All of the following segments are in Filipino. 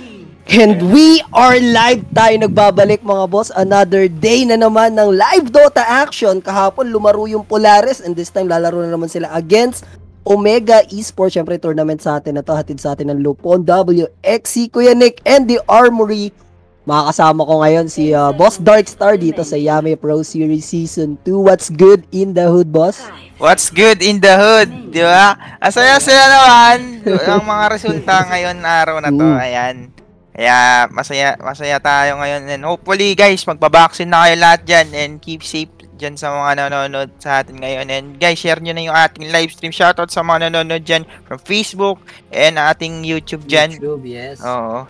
And we are live tayo, nagbabalik mga boss. Another day na naman ng live Dota action. Kahapon lumaro yung Polaris and this time lalaro na naman sila against Omega Esports. Syempre tournament sa atin na to, hatid sa atin ng Lupon, WXC, Kuya Nick, and the Armory. Makakasama ko ngayon si Boss Darkstar dito sa Yame Pro Series Season 2. What's good in the hood, boss? What's good in the hood, di ba? Asaya-saya naman ang mga resulta ngayon araw na to. Ayan. Kaya masaya tayo ngayon, and hopefully guys magba-vaccine na kayo lahat dyan and keep safe dyan sa mga nanonood sa atin ngayon. And guys, share nyo na yung ating live stream. Shoutout sa mga nanonood dyan from Facebook and ating YouTube dyan. YouTube, yes. Oo.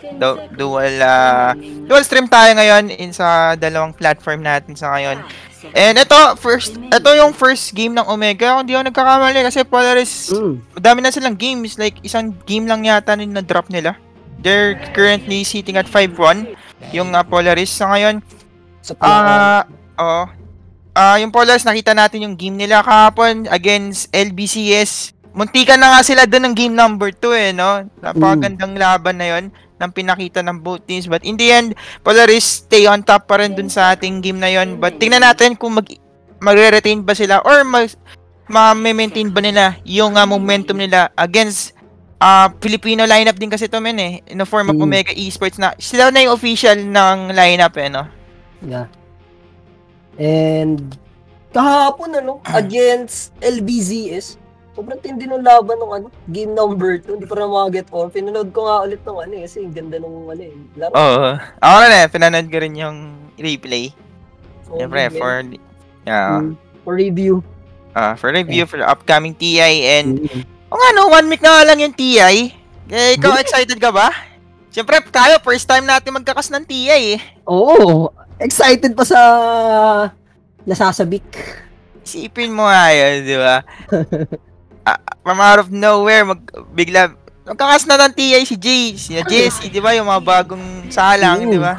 Dual stream tayo ngayon sa dalawang platform natin sa ngayon. And ito yung first game ng Omega. Kung di ako nagkakamali kasi Polaris, madami na silang games. Like isang game lang yata na drop nila. They're currently sitting at 5-1 yung Polaris sa ngayon. Yung Polaris, nakita natin yung game nila kahapon against LBCS. Muntikan na nga sila doon ng game number 2 no? Napakagandang laban na yon ng pinakita ng both teams. But in the end, Polaris stay on top pa rin dun sa ating game na yon. But tingnan natin kung magre-retain ba sila or ma-maintain ba nila yung momentum nila against Filipino lineup din kasi to in the form of Omega Esports na sila na yung official ng lineup no? Yeah. And kahapon against LBZS, sobrang tindi ng laban ng game number 2. Hindi pa na mga get on. Pinanood ko nga ulit ng kasi ganda nung laro. Oo. Ako rin pinanood ko rin yung replay. Siyempre for review. For review for the upcoming TI and 1 week na lang yung TI. Eh, ikaw excited ka ba? Siyempre, tayo first time natin magkakas ng TI Oo. Excited pa sa nasasabik. Isipin mo nga yun, di ba? From out of nowhere, bigla magkakas na ng TI si Jay, si Jesse, di ba? Yung mga bagong salang, di ba?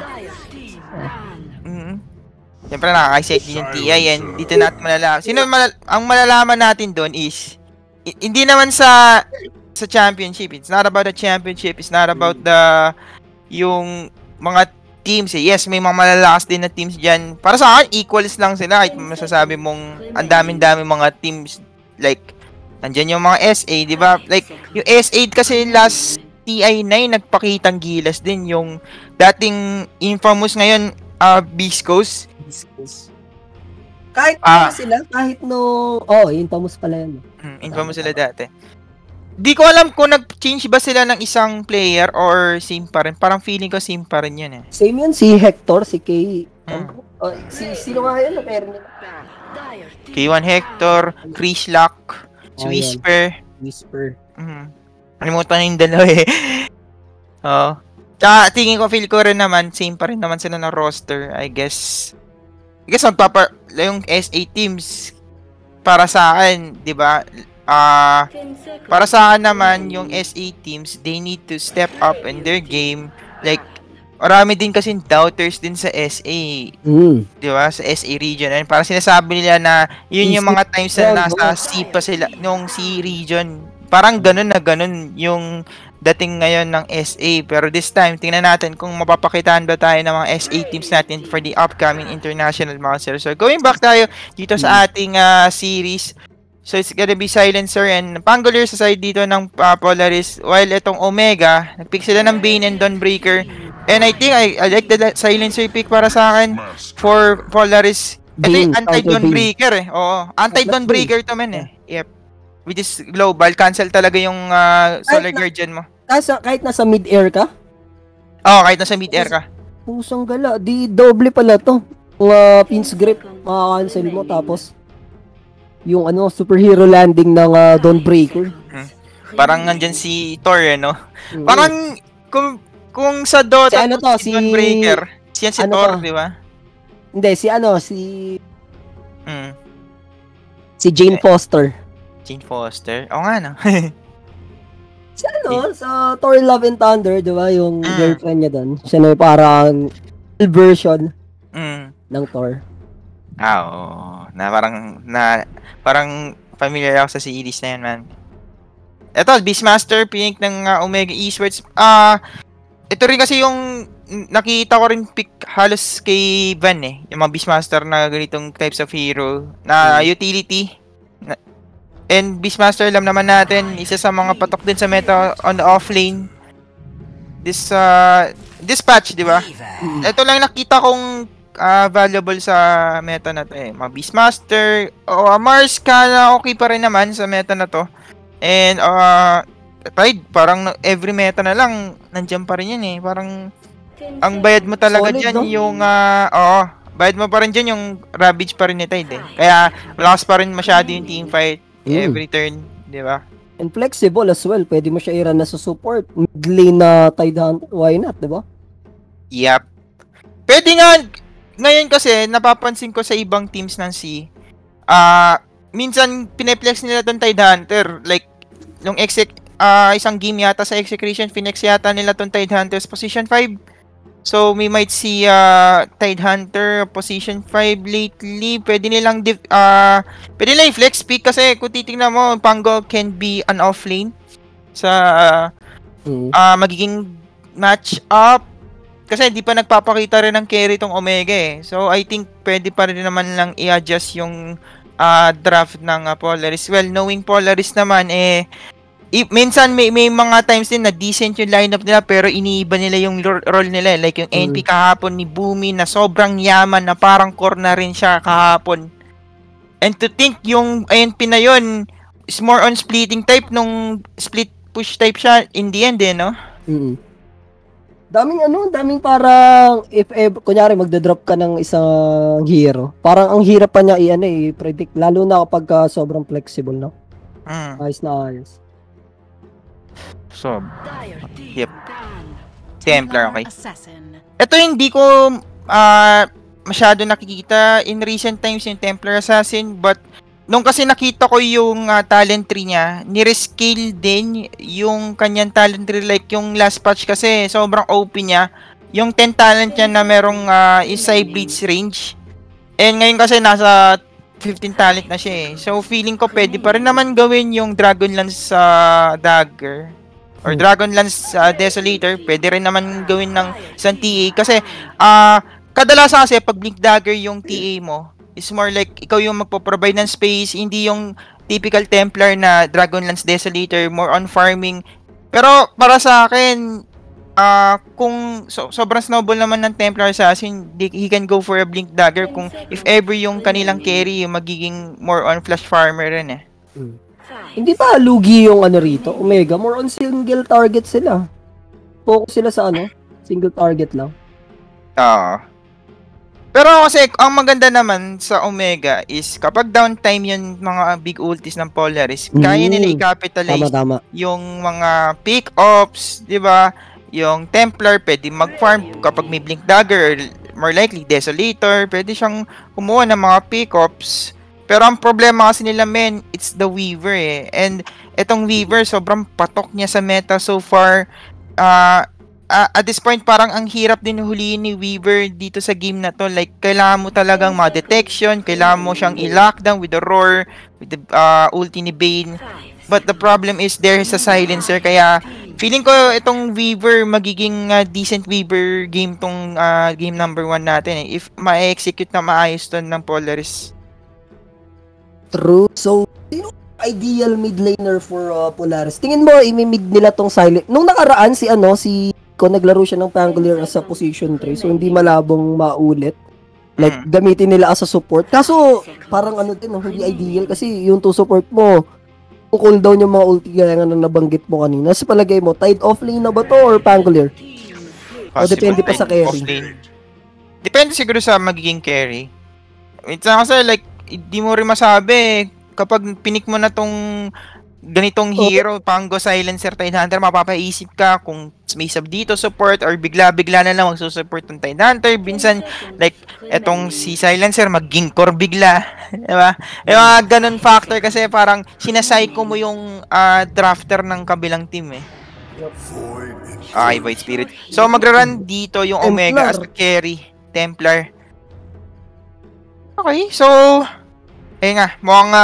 Siyempre, nakaka-excite din yung TI and dito natin malalaman. Ang malalaman natin doon is hindi naman sa championship. It's not about the championship. It's not about yung mga teams. Yes, may mga malalakas din na teams dyan. Para sa akin, equals lang sila. Kahit masasabi mong ang daming mga teams. Like, nandyan yung mga SA, di ba? Like, yung SA kasi last TI9, nagpakitang gilas din. Yung dating infamous ngayon, Biscos. Kahit sila, infamous pala yan. Infamous sila dati. Di ko alam kung nag-change ba sila ng isang player or same pa rin. Parang feeling ko same pa rin yun Same yun, si Hector, si Kay. Sino nga yun? K1 Hector, Chris Lock, si Whisper. Alimutan na yung dalawa Tsaka tingin ko, feel ko rin naman, same pa rin naman sila ng roster, I guess yung SA teams para sa akin, 'di ba? Para sa akin naman yung SA teams, they need to step up in their game. Like marami din kasi doubters din sa SA. 'Di ba? Sa SA region. And para sinasabi nila na yun yung mga times na nasa C pa sila nung C region. Parang ganun yung dating ngayon ng SA. Pero this time, tingnan natin kung mapapakitaan ba tayo ng mga SA teams natin for the upcoming international monster. So, going back tayo dito sa ating series. So, it's gonna be Silencer and Pangolier sa side dito ng Polaris. While itong Omega, nagpick sila ng Bane and Dawnbreaker. And I think I like the Silencer pick para sa akin for Polaris. Ito yung anti-Dawnbreaker Oo, anti-Dawnbreaker to Yep. Which is global. Cancel talaga yung Solar Guardian mo. Kahit nasa mid-air ka? Kahit nasa mid-air ka. Pusang gala. Di doble pala to. Pins grip, makakancel mo. Tapos, yung superhero landing ng Dawnbreaker. Parang nandyan si Thor, no? Parang, kung sa Dota, si Dawnbreaker, siya si Thor, di ba? Hindi, si Jane Foster. Jane Foster? Oo nga, no? Sa Thor Love and Thunder, di ba, yung girlfriend niya doon. Siya na yung parang version ng Thor. Oo. Parang familiar ako sa series na yan, man. Ito, Beastmaster, pinik ng Omega Esports. ito rin kasi yung nakita ko rin pick halos kay Van yung mga Beastmaster na ganitong types of hero na utility. And Beastmaster alam naman natin, isa sa mga patok din sa meta on the offlane. Dispatch, di ba? Ito lang nakita kong valuable sa meta na to mga Beastmaster o Mars na okay pa rin naman sa meta na to. And Pride, parang every meta na lang nandiyan pa rin yan parang ang bayad mo talaga solid, dyan no? Yung bayad mo pa rin dyan yung Ravage pa rin ni Tide kaya malakas pa rin masyado yung teamfight every turn, di ba? And flexible as well, pwede mo siya i-run na sa support mid lane na Tide Hunter, why not, di ba? Yep. Pwede nga ngayon kasi napapansin ko sa ibang teams ng C, minsan pineplex nila tong Tide Hunter, like yung isang game yata sa Execution, Phoenix yata nila tong Tide Hunter's position 5. So we might see Tide Hunter position 5 lately. Pwede nilang flex pick kasi kung titingnan mo, Pango can be an offlane sa magiging match up. Kasi hindi pa nagpapakita rin ng carry tong Omega So I think pwede pa rin naman lang i-adjust yung draft ng Polaris. Well, knowing Polaris naman minsan may mga times din na decent yung lineup nila pero iniiba nila yung role nila like yung NP kahapon ni Boomy na sobrang yaman na parang core na rin siya kahapon. And to think yung NP na yun is more on splitting type nung split push type siya in the end no? Daming parang if ever, kunyari magda-drop ka ng isang hero, parang ang hirap pa niya i-predict lalo na kapag sobrang flexible no? Ayos na ayos. So, yep. Templar, okay. Ito hindi ko masyado nakikita in recent times yung Templar Assassin, but nung kasi nakita ko yung talent tree niya, ni-rescale din yung kanyang talent tree, like yung last patch kasi sobrang OP niya. Yung 10 talent niya na merong Isai Blitz range. And ngayon kasi nasa 15 talent na siya So feeling ko pwede pa rin naman gawin yung Dragonlance Dagger or Dragonlance Desolator. Pwede rin naman gawin ng isang TA kasi kadalasan kasi pag Blink Dagger yung TA mo is more like ikaw yung magpo-provide ng space, hindi yung typical Templar na Dragonlance Desolator, more on farming. Pero para sa akin kung sobrang snowball naman ng Templar Assassin, he can go for a Blink Dagger kung if ever yung kanilang carry yung magiging more on flash farmer rin Hindi pa lugi yung rito, Omega, more on single target sila. Focus sila sa single target lang. Pero kasi ang maganda naman sa Omega is kapag downtime yung mga big ultis ng Polaris, kaya nila i-capitalize yung mga pick-ups, di ba? Yung Templar, pwede mag-farm kapag may Blink Dagger, or more likely Desolator, pwede siyang kumuha ng mga pick-ups. Pero ang problema kasi nila, it's the Weaver And etong Weaver, sobrang patok niya sa meta so far. At this point, parang ang hirap din huliin ni Weaver dito sa game na to. Like, kailangan mo talagang ma-detection, kailangan mo siyang i-lockdown with the Roar, with the ulti ni Bane. But the problem is there's a silencer, kaya feeling ko itong Weaver magiging decent Weaver game tong game number 1 natin if ma-execute na maayos to ng Polaris. True. So, ideal mid laner for Polaris? Tingin mo i-mid nila tong silent? Nung nakaraan ko naglaro siya ng Pangolier sa position 3, so hindi malabong maulit. Like gamitin nila as a support. Kaso parang hindi ideal kasi yung to support mo cooldown yung mga ulti gaya nga nabanggit mo kanina. Sa palagay mo, Tide offlane na ba to or Pangolier? O depende pa sa carry? Depende siguro sa magiging carry. It's kasi like, hindi mo rin masabi. Kapag pinik mo na tong ganitong hero, Pango, Silencer, Tide Hunter, mapapaisip ka kung may sub dito support or bigla-bigla na lang magsusupport ng Tide Hunter. Minsan, like, etong si Silencer, mag-Ginkor bigla. Diba? Yung mga ganun factor kasi parang sinasayko mo yung drafter ng kabilang team Void Spirit. So, magra-run dito yung Omega as a carry. Templar. Okay, so, mukhang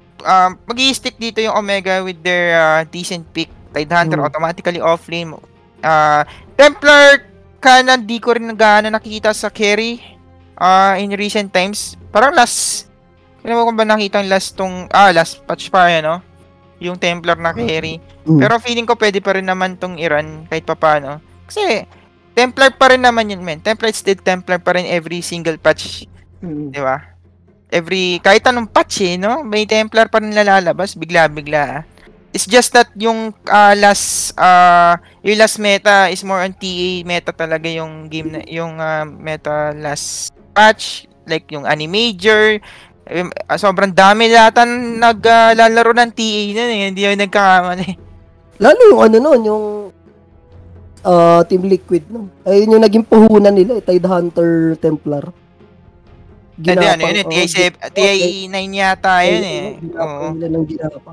mag-i-stick dito yung Omega with their decent pick. Tide Hunter automatically offlane. Templar Cannon, di ko rin gaano nakikita sa carry in recent times. Parang alam mo kung ba nakita yung last patch pa yan, no? Yung Templar na carry. Pero feeling ko pwede pa rin naman tong Iran kahit papano. Kasi Templar pa rin naman yun, men. Templar still Templar pa rin every single patch. Di ba? Kahit anong patch no? May Templar pa rin nalalabas, bigla-bigla. It's just that yung last meta is more on TA meta talaga yung game na, yung meta last patch, like yung Animajor. Sobrang dami yata naglalaro ng TA nun eh. Hindi yung nagkakamali. Lalo yung yung Team Liquid no. Ayun yung naging puhunan nila, Tide Hunter Templar. Ginapang. TA9 yata yun eh. Oo. Nila ng ginapang.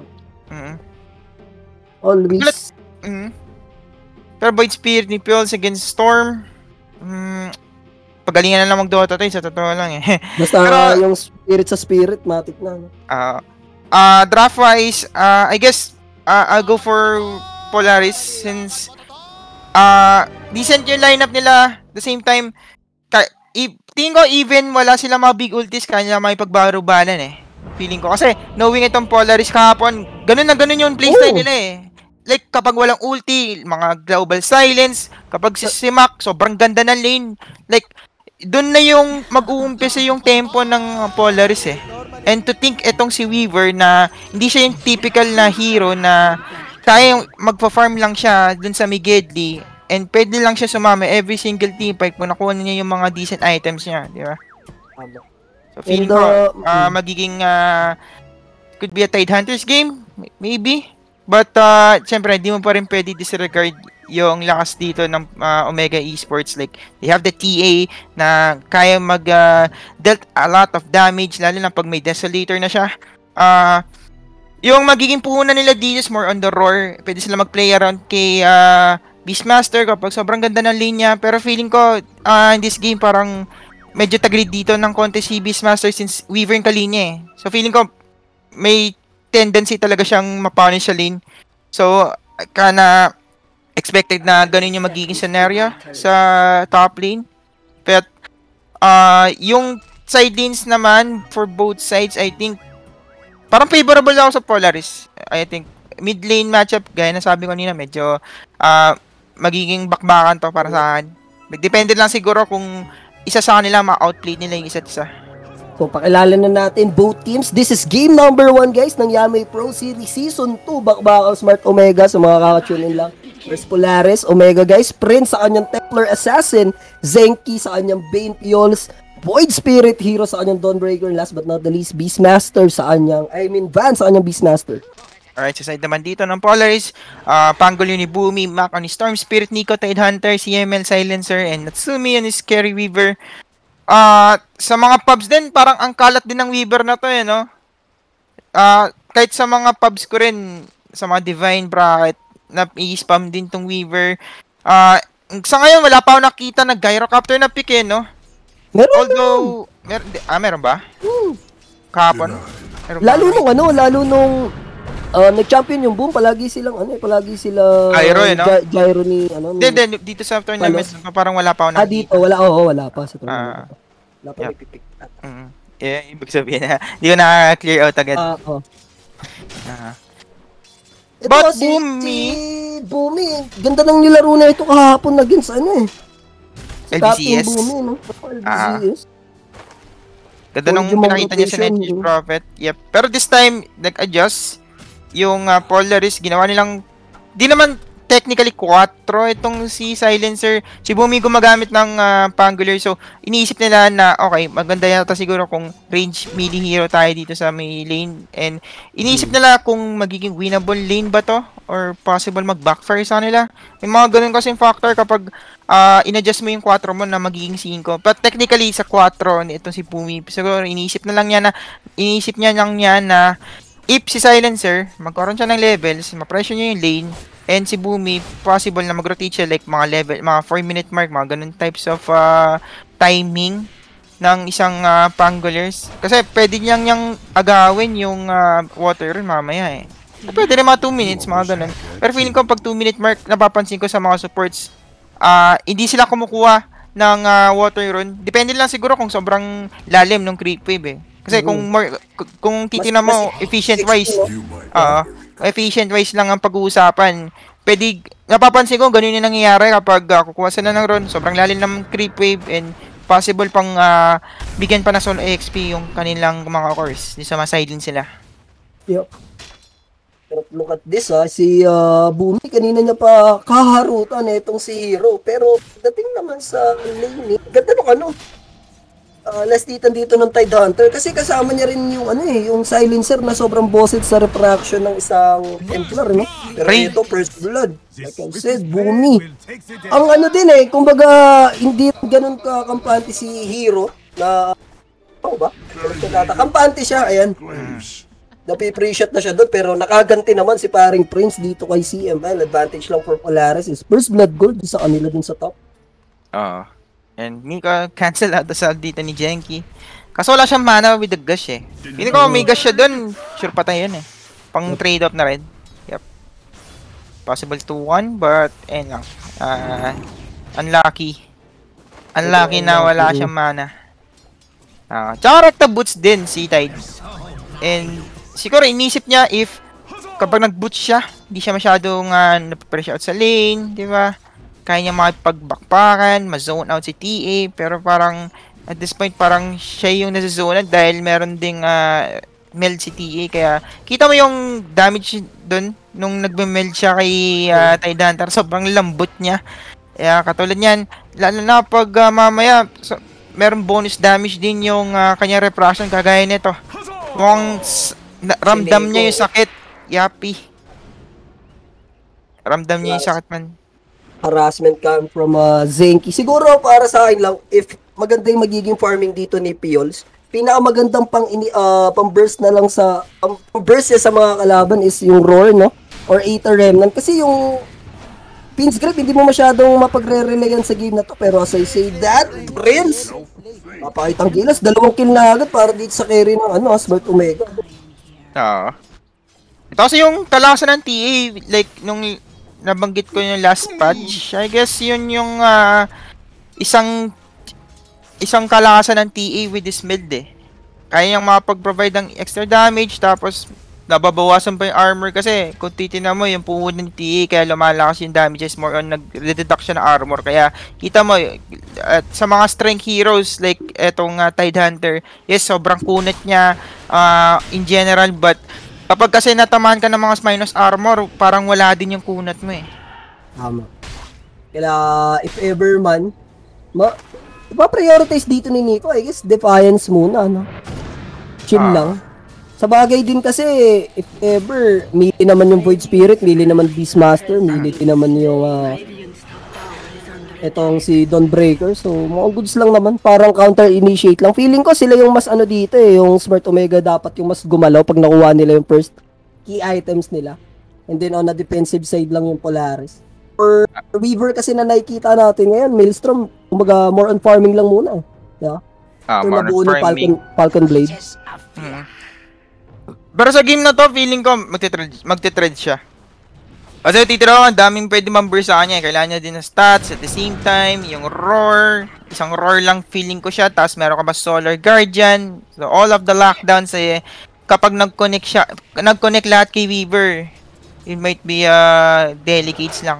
Always. Pero Void Spirit ni Pills against Storm. Pagalingan na lang mag-Dota tayo, sa totoo lang eh. Basta pero, yung spirit sa spirit, matik na. Draft-wise, I guess, I'll go for Polaris since decent yung lineup nila. At the same time, tingin ko even wala sila mga big ultis, kanya may pagbaro-balan eh. Feeling ko. Kasi, knowing itong Polaris kahapon, ganun na ganun yung playstyle nila eh. Like, kapag walang ulti, mga global silence, kapag si Mac, sobrang ganda ng lane. Like, doon na yung mag-uumpisa yung tempo ng Polaris eh. And to think itong si Weaver na hindi siya yung typical na hero na kaya magpa-farm lang siya dun sa Migedli and pwede lang siya sumama every single team fight kung nakuha niya yung mga decent items niya, di ba? So, feeling ko, magiging could be a Tide Hunters game, maybe. But, siyempre, hindi mo pa rin pwede disregard yung lakas dito ng Omega Esports. Like, they have the TA na kaya dealt a lot of damage, lalo na pag may Desolator na siya. Yung magiging puhunan nila dito is more on the roar. Pwede sila mag-play around kay Beastmaster kapag sobrang ganda ng linya. Pero feeling ko, in this game, parang medyo tagilid dito ng konti si Beastmaster since Weaver yung kalinya eh. So, feeling ko, may tendency talaga siyang mapunish sa lane. So, kana expected na ganun yung magiging scenario sa top lane. But, yung side lanes naman, for both sides, I think, parang favorable ako sa Polaris. I think, mid lane matchup, gaya na sabi ko kanina, medyo magiging bakbakan to para sa akin. Depende lang siguro kung isa sa kanila ma-outplay nila yung isa't isa. So, pakilala na natin both teams. This is game number 1, guys, ng Yamay Pro Series Season 2. Bakbakaw Smart Omega sa mga kakatunin lang. First Polaris, Omega, guys. Prince sa kanyang Templar Assassin. Zenki sa kanyang Bane Piols. Void Spirit Hero sa kanyang Dawnbreaker. Last but not the least, Beastmaster sa kanyang, Van sa kanyang Beastmaster. Alright, sa side naman dito ng Polaris, Pangol yun ni Boomy, Mac on ni Storm Spirit, Nico, Tide Hunter, CML Silencer, and Natsumi on ni Scary Weaver. Sa mga pubs din, parang ang kalat din ng Weaver na to no? Kahit sa mga pubs ko rin, sa mga Divine Bracket, na i-spam din tong Weaver. Sa ngayon, wala pa ako nakita na Gyrocopter na pick no? Meron. Although, meron ba? Kahapon? Lalo nung nag-champion yung Boom, palagi sila Gyro no? Gyro ni dito sa tournament parang wala pa ako nakita. Dito wala pa sa tournament. Wala pa ipipick. Ibig sabihin na hindi ko na-clear out agad. But Boomy, ganda ng nilaro na ito kahapon against LBCS. Boomy, no? LBCS. Ganda nung pinakita niya sa Nightwish Prophet. Yep. Pero this time, nag-adjust. Yung Polaris, ginawa nilang, di naman technically 4 itong si Silencer. Si Boomy gumagamit ng Pangular. So, iniisip nila na, okay, maganda yata siguro kung range melee hero tayo dito sa may lane. And iniisip nila kung magiging winnable lane ba to? Or possible mag-backfire sa nila. May mga ganun kasing factor kapag in-adjust mo yung 4 mo na magiging 5. But technically, sa 4 itong si Boomy, siguro iniisip niya lang niya na if si Silencer, magkaroon siya ng levels, ma-pressure niya yung lane, and si Boomy, possible na mag-rotate siya like mga 4-minute mark, mga ganun types of timing ng isang Pangolars. Kasi pwede niyang agawin yung water run mamaya eh. Pwede rin mga 2 minutes, mga ganun. Pero feeling ko pag 2-minute mark, napapansin ko sa mga supports, hindi sila kumukuha ng water rune. Depende lang siguro kung sobrang lalim ng creep wave eh. Kasi kung titingnan mo efficient wise lang ang pag-uusapan. Pwede, napapansin ko ganun yung nangyayari kapag kukuha sila ng rune, sobrang lalim ng creep wave and possible pang bigyan pa na solo XP yung kanilang mga cores. Di sa mga sideline sila. Yup. Pero look at this si Bumi kanina niya pa kaharutan itong si Hero. Pero dating naman sa lane, ganda nung last hitan dito ng Tidehunter kasi kasama niya rin yung yung silencer na sobrang bossed sa refraction ng isang Templar, no? Pero ito first blood. Like I said, Bumi. Ang din kumbaga hindi ganun ka kampante si Hero na ba? Kampante siya, ayan. Napi-appreciate na siya doon pero nakaganti naman si paring Prince dito kay CML. Advantage lang for Polaris is first blood gold sa kanila dun sa top. And Miko cancel out sa dito ni Genki. Kaso wala siyang mana with the gush eh. Hindi ko may gush siya dun. Sure patay yun eh. Pang trade off na rin. Yep. Possible 2-1 but lang. Unlucky. Unlucky na wala siyang mana. Tsaka recta boots din si Tide. And siguro inisip niya if kapag nag-boots siya, hindi siya masyadong napapressure out sa lane, di ba? Kaya niya makipag-backpackan, ma-zone out si TA, pero parang at this point parang siya yung nasa-zone out dahil meron ding meld si TA, kaya kita mo yung damage doon nung nagbe-meld siya kay Tidehunter, sobrang lambot niya. Kaya katulad niyan, lalo na pag mamaya meron bonus damage din yung kanya refraction kagaya nito. Mukhang ramdam niya yung sakit. Yapi. Ramdam niya yung sakit man. Harassment come from Zenki. Siguro para sa akin lang, if maganda yung magiging farming dito ni Piols, pinakamagandang pang-burst na lang pang-burst sa mga kalaban is yung Roar, no? Or Aether Remnant. Kasi yung Pins Grip, hindi mo masyadong mapagre-relayan sa game na to. Pero as I say that, Prince, papakitang gilas, 2 kill na agad para dito sa carry ng Smart Omega. Ito kasi yung talasan ng TA, like nung nabanggit ko yung last patch, I guess yun yung isang kalakasan ng TA with this build eh. Kaya niyang makapag-provide ng extra damage tapos nababawasan pa yung armor kasi kung titignan mo yung puhod ng TA kaya lumalakas yung damages more on nag-reduct siya ng armor. Kaya kita mo sa mga strength heroes like etong Tidehunter, yes, sobrang kunat niya in general, but kapag kasi natamaan ka ng mga minus armor, parang wala din yung kunat mo eh. Tama. Kaya if ever man, ipa-prioritize dito ni Nico, I guess Defiance muna, no? Chill lang. Sa bagay din kasi, if ever, mili naman yung Void Spirit, mili naman Beastmaster, mili din naman yung etong si Dawnbreaker. So, mga goods lang naman, parang counter-initiate lang. Feeling ko sila yung mas dito yung Smart Omega dapat yung mas gumalaw pag nakuha nila yung first key items nila. And then on the defensive side lang yung Polaris. Or Weaver kasi na nakikita natin ngayon, Maelstrom, kumbaga more on farming lang muna. Yeah? More on farming. Falcon Blade. Pero sa game na to, feeling ko magte-trade siya. Kasi titira ko, ang daming pwede ma-burst sa kanya. Kailangan niya din ng stats at the same time, yung roar. Isang roar lang feeling ko siya. Tapos meron ka pa Solar Guardian. So all of the lockdowns kapag nag-connect lahat kay Weaver, it might be delicates lang.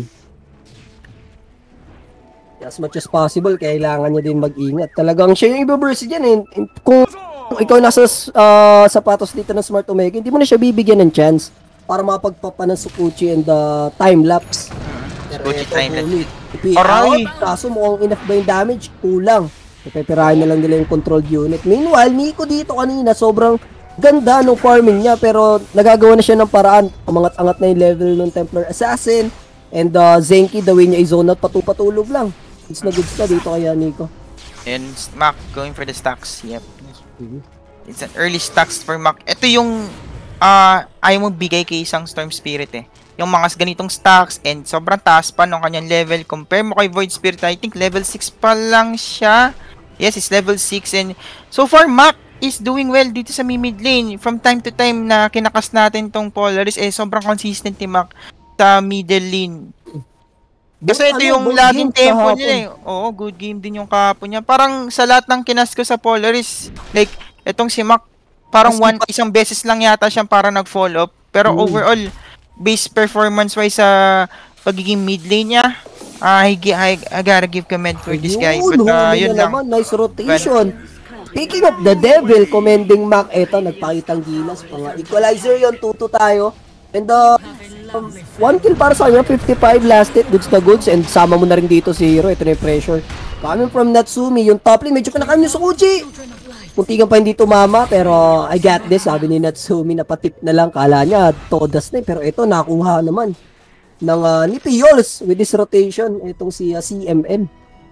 As much as possible, kailangan niya din mag-ingat. Talagang siya yung iba-burst dyan eh. Kung ikaw nasa sapatos dito ng Smart Omega, hindi mo na siya bibigyan ng chance para mapagpapa ng Sukuchi and time-lapse. Sukuchi time-lapse. Aray! Kaso mukhang enough ba yung damage? Kulang. Ipepirahin na lang nila yung controlled unit. Meanwhile, Nico dito kanina, sobrang ganda ng farming niya, pero nagagawa na siya ng paraan. Umangat-angat na yung level ng Templar Assassin. And Zenki, the way niya i-zone out, patulog lang. It's na goods na dito kaya Nico. And Mac going for the stacks. Yep. It's an early stacks for Mac. Ito yung ayaw mo bigay kay isang Storm Spirit eh. Yung mga ganitong stacks and sobrang taas pa ng kanyang level. Compare mo kay Void Spirit, I think level 6 pa lang siya. Yes, it's level 6 and so far Mac, is doing well dito sa mid lane. From time to time na kinakas natin tong Polaris, sobrang consistent ni Mac sa middle lane. Kasi ito yung laging tempo nila eh. Oo, good game din yung kahapon niya. Parang sa lahat ng kinas ko sa Polaris, like, itong si Mac, parang isang beses lang yata siyang parang nag-fall off. Pero overall, base performance-wise sa pagiging mid lane niya, I gotta give comment for this guy. But yun lang. Naman, nice rotation. Picking up the devil, commending Mac. Eto, nagpakitang gilas. Pang equalizer yun, 2-2 tayo. And 1 kill para sa kanya, 55 last hit, goods na goods. And sama mo na rin dito si Hero, ito na yung pressure. Coming from Natsumi, yung top lane, medyo kinakain yung Sukuchi. Muntikan pa hindi tumama, pero I got this, sabi ni Natsumi, napatip na lang. Kala niya, todas na pero ito, nakuha naman ng ni Piols with this rotation, itong si CMN.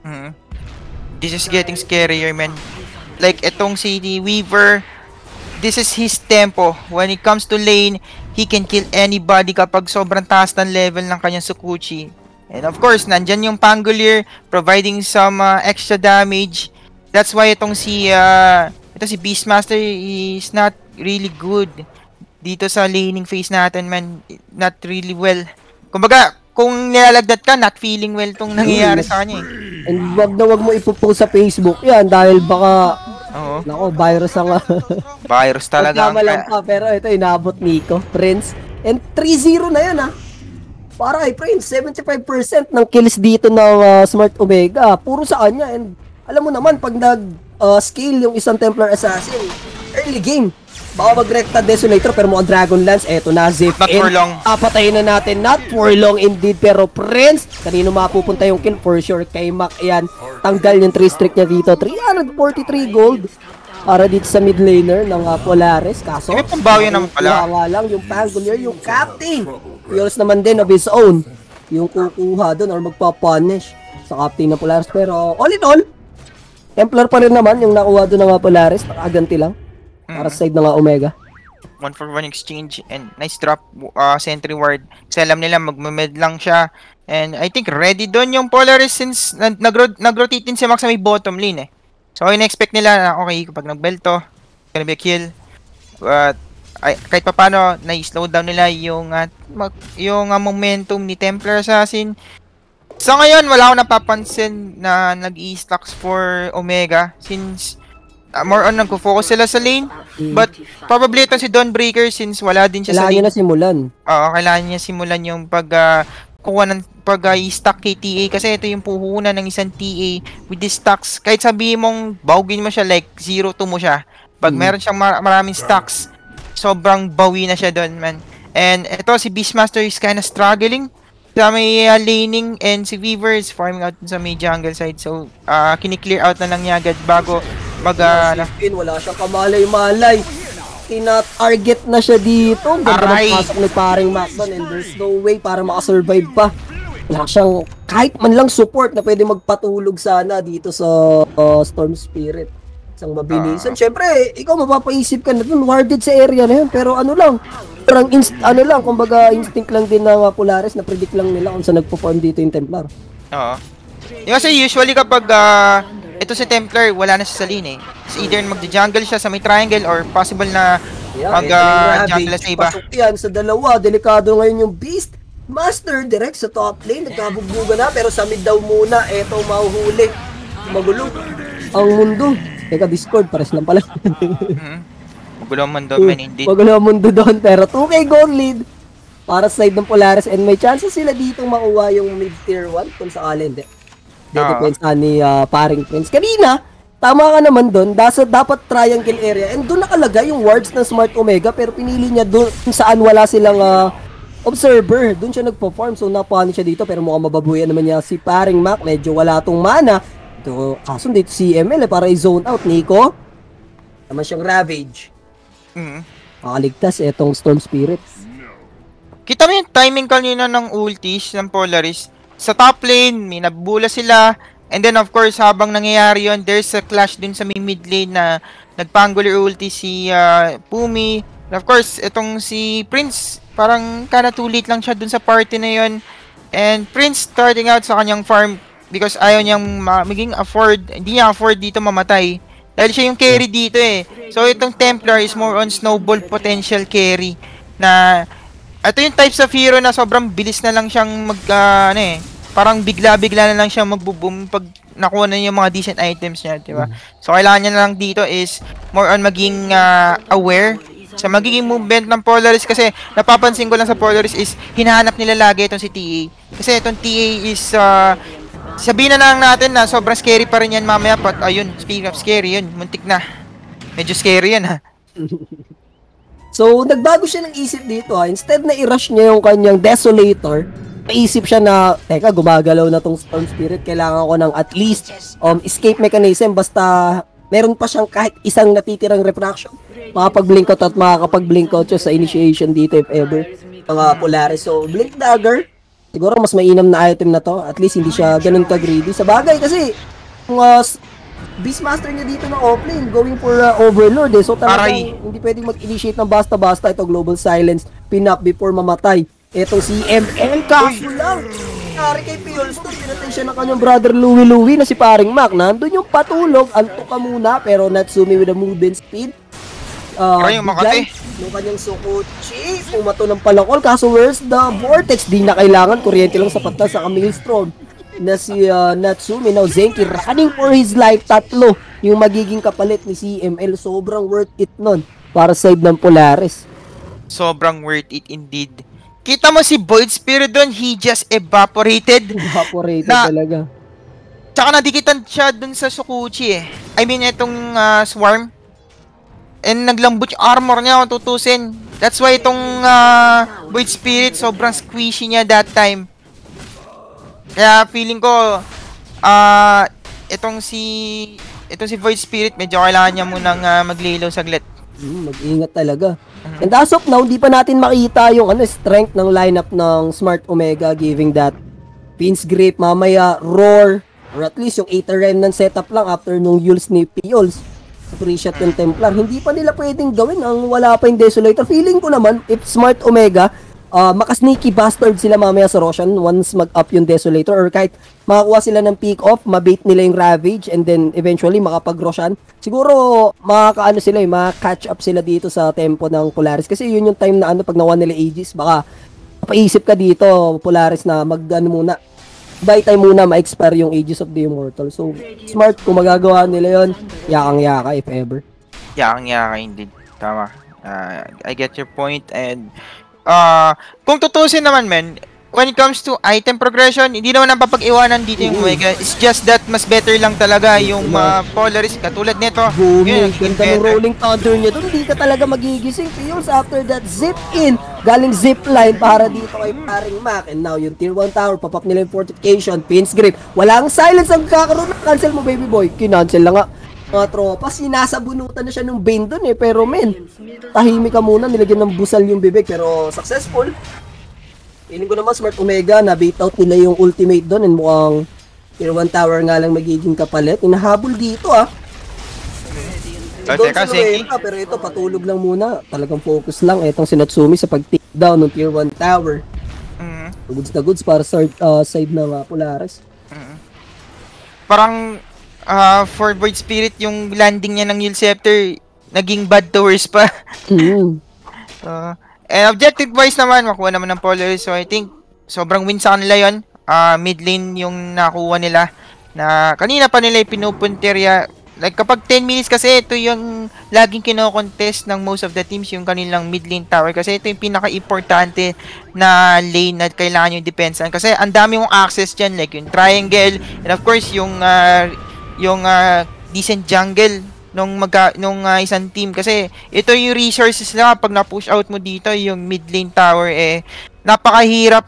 This is getting scarier, man. Like, itong si Weaver, this is his tempo. When it comes to lane, he can kill anybody kapag sobrang taas ng level ng kanyang Sukuchi. And of course, nandyan yung Pangolier, providing some extra damage. That's why itong si Beastmaster is not really good dito sa laning phase natin, man. Not really well. Kumbaga, kung nilalagdat ka, not feeling well itong nangyayari sa kanya eh. And wag mo ipopost sa Facebook yan dahil baka nako, virus ang virus talaga. Lang pa, pero ito inabot Nico, Prince. And 3-0 na yan Para kay Prince, 75% ng kills dito ng Smart Omega. Puro sa kanya. And alam mo naman, pag nag-scale yung isang Templar Assassin, early game, baka mag-Recta Desolator, pero mukhang Dragonlance, eto na, zip not for long. Patayin na natin, not for long indeed, pero Prince, kanino mapupunta yung kill? For sure, kay Mac, yan, tanggal yung 3 streak niya dito, 343 gold, para dito sa mid laner ng Polaris, kaso, may pambawi naman pala. Lang, yung Pangolier, yung captain, Piols naman din of his own, yung kukuha doon, or magpapunish sa captain ng Polaris, pero all in all, Templar pa rin naman yung nakuha doon ng Polaris, nakaganti lang. Para sa side ng Omega. 1-for-1 exchange and nice drop sentry ward. Kasi alam nila magme-med lang siya. And I think ready doon yung Polaris since nag-rotate din si Max sa may bottom lane eh. So in-expect nila na okay kapag nag-belto, gonna be a kill. But kahit pa paano na-slow down nila yung momentum ni Templar Assassin. So ngayon wala akong napapansin na nag-i-stocks for Omega since more on nagpo-focus sila sa lane. But probably ito si Dawnbreaker since wala din siya sa lane. Kailangan niya na simulan. Oo, kailangan niya simulan yung kuha ng i-stack kay TA kasi ito yung puhunan ng isang TA with these stacks. Kahit sabihin mong bawgin mo siya like 0-2 mo siya. Pag meron siyang maraming stacks, sobrang bawi na siya doon, man. And ito si Beastmaster is kinda struggling sa may laning and si Weaver is farming out sa may jungle side. So, kini-clear out na lang niya agad bago wala siyang kamalay-malay. Tina-target na siya dito. Ganda magpasok ni paring Macdon and there's no way para makasurvive pa. Wala siyang kahit man lang support na pwede magpatulog sana dito sa Storm Spirit. Isang mabilisan. Siyempre, ikaw mapapaisip ka na dun, warded sa area na yun. Pero ano lang, parang kumbaga instinct lang din ng Polaris na predict lang nila kung saan nagpo-form dito yung Templar. Oo. Kasi usually kapag ito si Templar, wala na siya sa lane eh. So either magja-jungle siya sa may triangle or possible na mag-jungle sa iba. Pasok yan sa dalawa. Delikado ngayon yung Beast. Master direct sa top lane. Nagkabugbuga na pero sa mid daw muna. Eto mahuhuli. Magulo ang mundo. Teka, Discord. Pares lang pala. Magulo ang mundo, man. Indeed. Magulo ang mundo doon. Pero 2k gold lead para sa side ng Polaris. And may chances sila ditong makuha yung mid tier 1 kung sakali hindi. Depends ni paring Prince. Kanina, tama ka naman doon. Dapat triangle area. And doon nakalagay yung wards ng Smart Omega. Pero pinili niya doon saan wala silang observer. Doon siya nagpo-form. So napani siya dito. Pero mukhang mababuyan naman niya si paring Mac. Medyo wala tong mana. Ito, kaso dito si ML para i-zone out. Nico, naman siyang Ravage. Makaligtas itong Storm Spirit. Kita mo yung timing kanina ng ultis ng Polaris. Sa top lane, may nabula sila. And then of course, habang nangyayari yun, there's a clash din sa mid lane na nagpanggular ulti si Pumi. And of course, itong si Prince, parang kinda too late lang siya dun sa party na yun. And Prince starting out sa kanyang farm because ayaw niyang hindi niya afford dito mamatay. Dahil siya yung carry dito eh. So itong Templar is more on snowball potential carry na ito yung types of hero na sobrang bilis na lang siyang parang bigla-bigla na lang siyang magbo-boom pag nakuha na yung mga decent items niya, di ba? So kailangan niya na lang dito is more on maging aware sa magiging movement ng Polaris kasi napapansin ko lang sa Polaris is hinahanap nila lagi itong si TA. Kasi itong TA is sabihin na lang natin na sobrang scary pa rin yan mamaya, but ayun, speaking of scary yun, muntik na. Medyo scary yan ha. So, nagbago siya ng isip dito ha. Instead na i-rush niya yung kanyang Desolator, naisip siya na, teka, gumagalaw na tong Storm Spirit, kailangan ko ng at least escape mechanism, basta meron pa siyang kahit isang natitirang refraction. Makapag-blink out at makakapag-blink out siya sa initiation dito if ever. Mga Polaris. So, Blink Dagger, siguro mas mainam na item na to. At least hindi siya ganun ka-greedy. Sa bagay kasi, yung Beastmaster niya dito na offlane, going for Overlord eh. So talagang hindi pwedeng mag-initiate ng basta-basta. Ito Global Silence, pin-up before mamatay. Itong si ML, kaso lang. Nangyari kay Piolston, pinatay siya ng kanyang brother Louie na si paring Mac. Nandun yung patulog, anto ka muna, pero Natsumi with a movement speed. Yung Makati. Yung kanyang Sukuchi, pumato ng palakol. Kaso where's the Vortex? Di na kailangan, kuryente lang sapat na sa Maelstrom na si Natsumi. Now Zenki running for his life. Tatlo yung magiging kapalit ni CML. Sobrang worth it nun para side ng Polaris. Sobrang worth it indeed. Kita mo si Void Spirit doon, he just evaporated. Evaporated talaga. Tsaka nadikitan siya dun sa Sukuchi eh. I mean itong Swarm. And naglambot yung armor niya kung tutusin. That's why itong Void Spirit sobrang squishy niya that time. Kaya feeling ko itong si Void Spirit medyo kailangan niya munang maglilaw saglit. Mag-ingat talaga. And as of now, hindi pa natin makita yung strength ng lineup ng Smart Omega, giving that Pin's Grip, mamaya Roar, or at least yung Aether Remnant setup lang after nung Yules ni Piols. Appreciate yung Templar. Hindi pa nila pwedeng gawin ang wala pa yung Desolator. Feeling ko naman, if Smart Omega, maka-sneaky bastard sila mamaya sa Roshan once mag-up yung Desolator, or kahit makakuha sila ng pick-off, mabait nila yung Ravage, and then eventually makapag-Roshan. Siguro, sila maka-catch up sila dito sa tempo ng Polaris. Kasi yun yung time na pag nakuha nila Aegis, baka paisip ka dito, Polaris, na muna, buy time muna, ma-expire yung Aegis of the Immortal. So, smart, kung magagawa nila yun, yakang-yaka if ever. Yakang-yaka indeed. Tama. I get your point, and kung tutusin naman men, when it comes to item progression, hindi naman napapag-iwanan dito yung Omega. It's just that mas better lang talaga yung Polaris katulad nito. Yun, ganda ng Rolling Thunder niya doon. Hindi ka talaga magigising, Pios, after that zip in. Galing zip line para dito kay paring Mac. And now yung tier 1 tower, pop-up nila yung fortification, Pin's Grip. Walang silence ang kakaroon. Cancel mo, baby boy. Kinancel lang nga. Mga tropa, sinasabunutan na siya ng Bane dun eh. Pero men, tahimik ka muna, nilagyan ng busal yung bibig. Pero successful. Feeling ko naman Smart Omega, na-bait out nila yung ultimate dun. And mukhang tier 1 tower nga lang magiging kapalit. Inahabol dito Teka, Zenki. Pero ito, patulog lang muna. Talagang focus lang. Itong si Natsumi sa pag-take down ng tier 1 tower. Goods na goods para sa side ng Polaris. Parang for Void Spirit, yung landing niya ng Yule Scepter, naging bad to worse pa. And objective-wise naman, makuha naman ng Polaris. So I think, sobrang win sa kanila yun. Mid lane yung nakuha nila. Na kanina pa nila pinupunterya. Like kapag 10 minutes kasi, ito yung laging kino-contest ng most of the teams, yung kanilang mid lane tower. Kasi ito yung pinaka-importante na lane na kailangan yung depensan. Kasi ang dami mong access dyan, like yung triangle, and of course, yung decent jungle nung isang team, kasi ito yung resources na pag na-push out mo dito yung mid lane tower napakahirap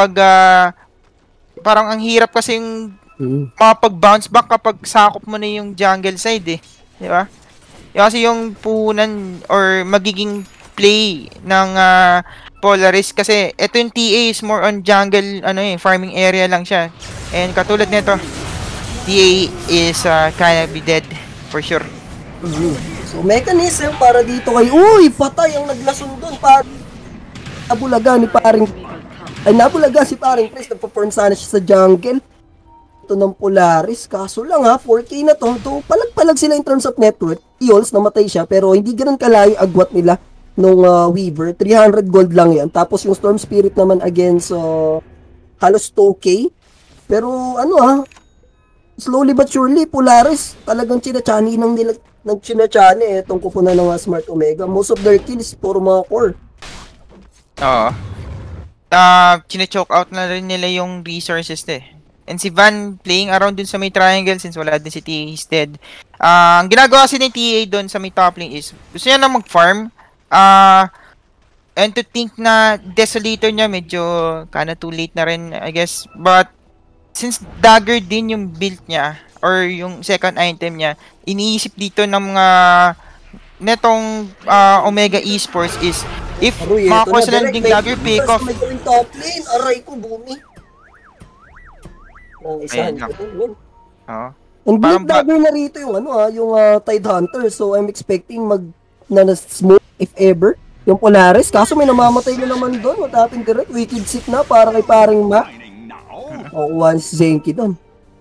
parang ang hirap kasi yung mapag-bounce back kapag sakop mo na yung jungle side di ba? Kasi yung puhunan or magiging play ng Polaris, kasi ito yung TA is more on jungle farming area lang siya, and katulad nito TA is kinda be dead for sure. So mechanism para dito kay patay ang naglason doon para nabulaga si paring Chris, nagpa-form sana siya sa jungle. dito ng Polaris. Kaso lang 4K na to. Palag-palag sila in terms of net worth. Eols, namatay siya, pero hindi ganun kalayo agwat nila nung Weaver. 300 gold lang yan. Tapos yung Storm Spirit naman against halos 2K. Pero slowly but surely, Polaris talagang chinachani nila nag-chinachani itong kupunan ng Smart Omega. Most of their kills puro mga core. Oo. Chine-choke out na rin nila yung resources And si Van playing around dun sa may triangle since wala din si TA instead. Ang ginagawa kasi ni TA dun sa may top lane is gusto niya na mag-farm. And to think na Desolator niya medyo kinda too late na rin I guess. But since dagger din yung build niya or yung second item niya, iniisip dito ng mga netong Omega Esports is if makakuha sila ng dagger pick off. May going top lane, aray ko, bumi. Isahan ko din. And blink dagger na rito yung yung Tide Hunter. So I'm expecting na-smoke if ever yung Polaris. Kaso may namamatay na naman doon. What happened direct? Wicked sick na para kay paring Mac. One Zenki doon.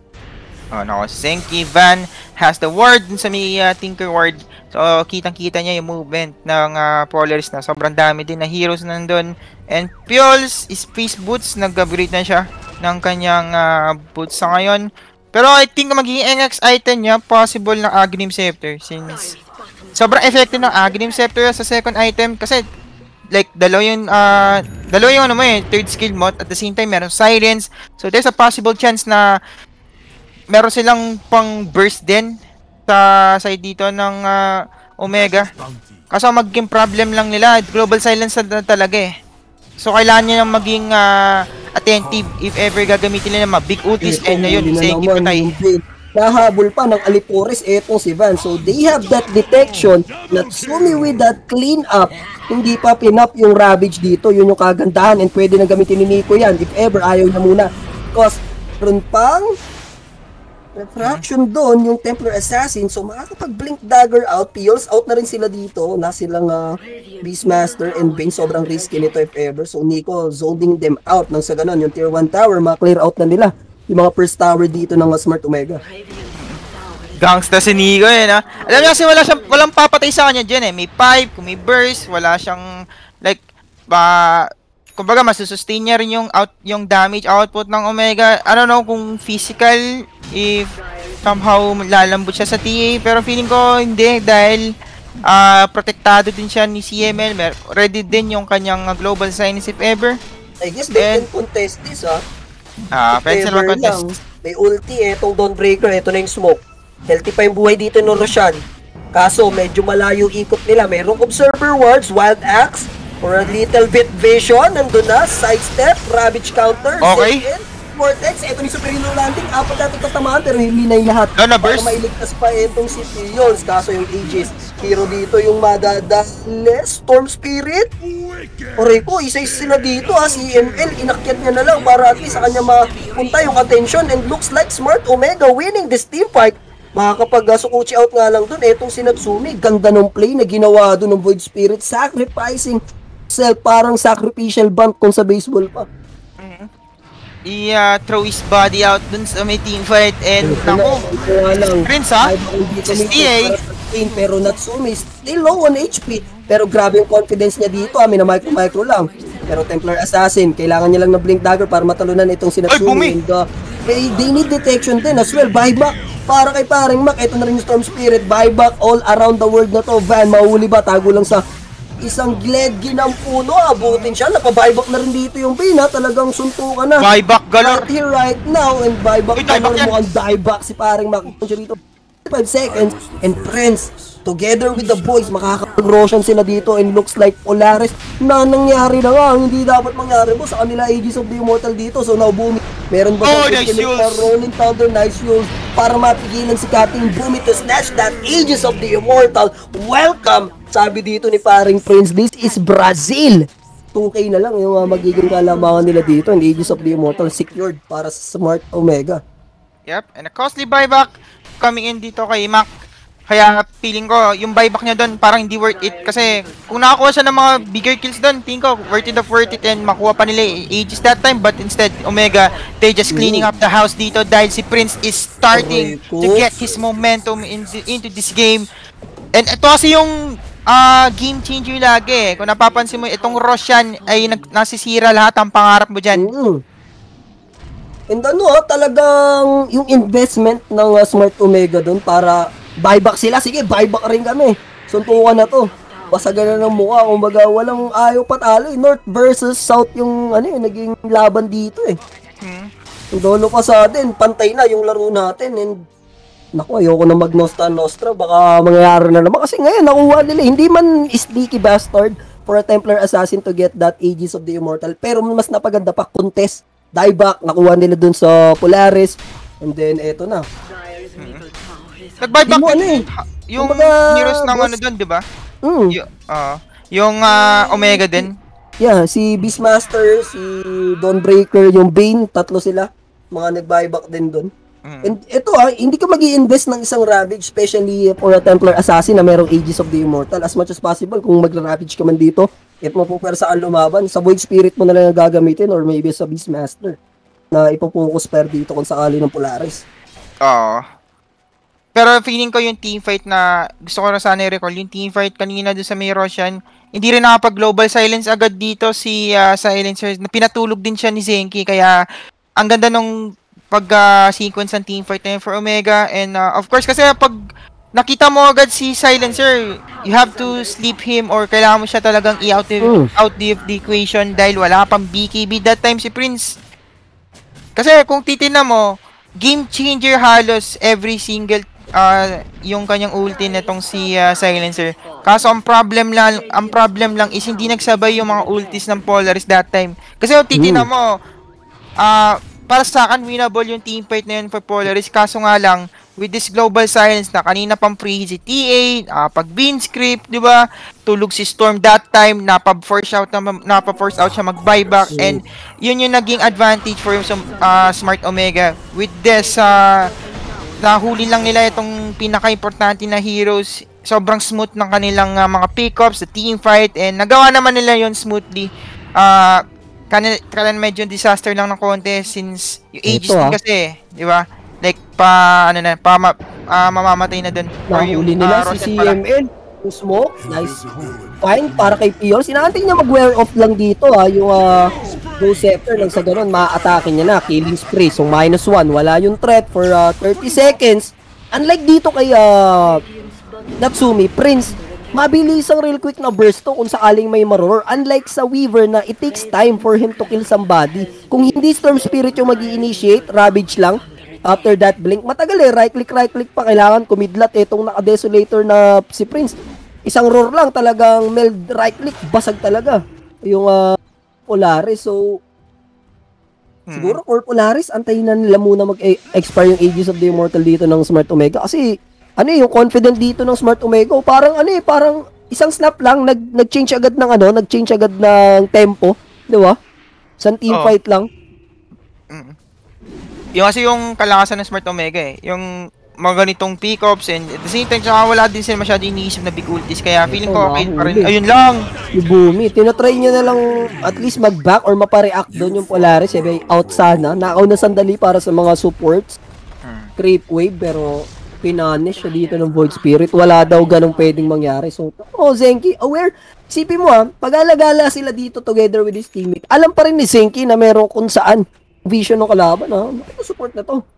Zenki Van has the ward dun sa may Tinker ward. So, kitang-kita niya yung movement ng Polaris na sobrang dami din na heroes nandun. And Piols is face boots. Nag-upgrade na siya ng kanyang boots sa ngayon. Pero I think magiging NX item niya, possible na Aghanim Scepter. Since sobrang effective ng Aghanim Scepter sa second item. Kasi, like, dalawa yung third skill mo. At the same time, meron Sirens. So, there's a possible chance na meron silang pang burst din sa side dito ng Omega. Kaso maging problem lang nila, global silence na talaga So kailangan niya nang maging attentive if ever gagamitin nila mga big ultis and na yun, Zenki patay. Nahabol pa ng Alipores etong si Van. So they have that detection. Natsumi with that clean up. Hindi pa pinap yung Ravage dito. Yun yung kagandahan and pwede na gamitin ni Nico yan if ever ayaw niya muna. Because ron pang refraction doon, yung Templar Assassin. So, makakapag-blink dagger out. Piols out na rin sila dito. Wala silang Beastmaster and Bane. Sobrang risky nito if ever. So, Nico zoning them out. Nang sa ganun, yung tier 1 tower, maka-clear out na nila. Yung mga first tower dito ng Smart Omega. Gangsta si Nico Alam niyo kasi walang papatay sa kanya dyan May pipe, kung may burst, wala siyang like, kumbaga masusustain niya rin yung damage output ng Omega. I don't know kung physical, if somehow lalambot siya sa TA, pero feeling ko hindi dahil protektado din siya ni CML. Ready din yung kanyang global silence if ever. I guess they can contest this pwede sila mag-contest. May ulti itong Dawnbreaker, ito na yung smoke. Healthy pa yung buhay dito ng Roshan. Kaso medyo malayo ikot nila. Mayroong Observer Wards, Wild Axe, for a little bit vision. Nandun na, sidestep, Ravage counter, okay. Vortex, ito ni Superhero Landing, apat natin tatamaan pero hindi na yung lahat. Para mailigtas pa itong si Piols. Kaso yung Aegis, hero dito yung madadali, Storm Spirit. Oray ko, isa-isa sila dito si ML, inakyat niya na lang para at least sa kanya mapunta yung attention and looks like Smart Omega winning this team fight. Makakapag-sukuchi out nga lang dun, etong si Natsumi, ganda ng play na ginawa dun ng Void Spirit, sacrificing self, parang sacrificial bump kung sa baseball pa. Throw his body out dun sa may team fight and nako, Prince STA. Pero Natsumi still low on HP, pero grabe yung confidence niya dito, may na micro lang. Pero Templar Assassin, kailangan niya lang na blink dagger para matalunan itong si Natsumi. They need detection din as well. Buyback para kay paring Mac, ito na rin yung Storm Spirit. Buyback all around the world na to. Van, mahuli ba? Tago lang sa isang Gledgi ng puno. Abutin siya. Napabuyback na rin dito yung Bina. Talagang suntukan na. Buyback galore. Right here, right now. And buyback galore mo ang dieback si paring Mac. Dito 5 seconds. And Prince, together with the boys, makakapag-roshan sila dito. And looks like Polaris na nangyari na nga. Hindi dapat mangyari mo sa kanila Aegis of the Immortal dito. So now, Bumi. Meron ba nice Rolling Thunder, nice use para mapigilan si Kating Bumi to snatch that Aegis of the Immortal. Welcome! Sabi dito ni paring Prince, this is Brazil. 2K na lang yung magiging kalamangan nila dito. And Aegis of the Immortal secured para sa Smart Omega. Yep, and a costly buyback coming in dito kay Mac. Kaya feeling ko, yung buyback niya doon parang hindi worth it. Kasi kung nakakuha siya ng mga bigger kills doon, tingin ko, worth it and makuha pa nila Aegis that time. But instead, Omega, they're just cleaning up the house dito dahil si Prince is starting to get his momentum into this game. And ito kasi yung game changer lagi. Kung napapansin mo, itong Roshan ay nasisira lahat ang pangarap mo dyan. And talagang yung investment ng Smart Omega doon para buyback sila. Sige, buyback rin kami. Suntukan na to. Basagan na ng mukha. Kumbaga, walang ayaw patalo. North versus South yung naging laban dito eh. Dolo pa sa atin. Pantay na yung laro natin. And naku, ayoko na mag-nostra. Baka mangyayari na naman. Kasi ngayon, nakuha nila. Hindi man sneaky bastard for a Templar Assassin to get that Aegis of the Immortal. Pero mas napaganda pa, contest. Dieback, nakuha nila dun sa Polaris. And then, eto na. Nag-buyback yung heroes ng doon, di ba? Yung Omega din. Yeah, si Beastmaster, si Dawnbreaker, yung Bane, tatlo sila. Mga nag-buyback din doon. And ito hindi ka mag-i-invest ng isang Ravage, especially for a Templar Assassin na merong Aegis of the Immortal. As much as possible, kung mag-Ravage ka man dito, if mapupersaan lumaban, sa Void Spirit mo na lang gagamitin or maybe sa Beastmaster na ipopokus per dito kung sakali ng Polaris. Pero feeling ko yung teamfight na gusto ko na sana i-recall, yung teamfight kanina doon sa may Roshan, hindi rin nakapag-global silence agad dito si Silencer. Pinatulog din siya ni Zenki, kaya ang ganda nung pag-sequence ng teamfight na yun for Omega. And of course, kasi pag nakita mo agad si Silencer, you have to sleep him or kailangan mo siya talagang out the equation dahil wala pang BKB that time si Prince. Kasi kung titignan mo, game changer halos every single yung kanyang ulti netong si Silencer. Kaso ang problem lang is hindi nagsabay yung mga ultis ng Polaris that time. Kasi kung titignan mo, para sa akin, winnable yung teamfight na yun for Polaris. Kaso nga lang, with this global silence na kanina pang pre si TA, pag Bean script, di ba? Tulog si Storm that time, napa-force out siya mag-buyback. And yun yung naging advantage for yung Smart Omega. With this, nahuli lang nila itong pinaka-importante na heroes. Sobrang smooth ng kanilang mga pickups, the teamfight, and nagawa naman nila yon smoothly. Kanan medyo disaster lang ng konti since yung Aegis din kasi, di ba? Like, mamamatay na dun. Nahuli nila si CML. Yung smoke, nice. Fine, para kay Pior. Sinaanting niya mag-wear off lang dito yung Ghost Scepter lang sa ganun, ma-atake niya na. Killing spree. So, -1. Wala yung threat for 30 seconds. Unlike dito kay Natsumi, Prince, mabilis ang real quick na burst to kung sakaling may maror. Unlike sa Weaver na it takes time for him to kill somebody. Kung hindi Storm Spirit yung mag-i-initiate, Ravage lang. After that blink, matagal right click pa. Kailangan kumidlat itong naka-desolator na si Prince. Isang roar lang talagang meld right click, basag talaga yung Polaris. So siguro for Polaris, antayin na nila muna mag-expire yung Aegis of the Immortal dito ng Smart Omega. Kasi yung confident dito ng Smart Omega, parang isang snap lang nag-change agad ng tempo, di ba? Isang team fight lang. Yung kasi yung kalakasan ng Smart Omega yung mga ganitong pickups and at the same time saka wala din sila masyado iniisip na big ultis, kaya feeling ko okay pa rin. Ayun lang. Yung Bumi, tinatry niya na lang at least mag-back or mapareact doon yung Polaris. Out sana. Nakaw na sandali para sa mga supports. Creep wave, pero pinanish siya dito ng Void Spirit. Wala daw ganong pwedeng mangyari. So, Zenki, aware. Isipin mo pag-alagala sila dito together with his teammate. Alam pa rin ni Zenki na meron kung saan vision ng kalaban. Support na to.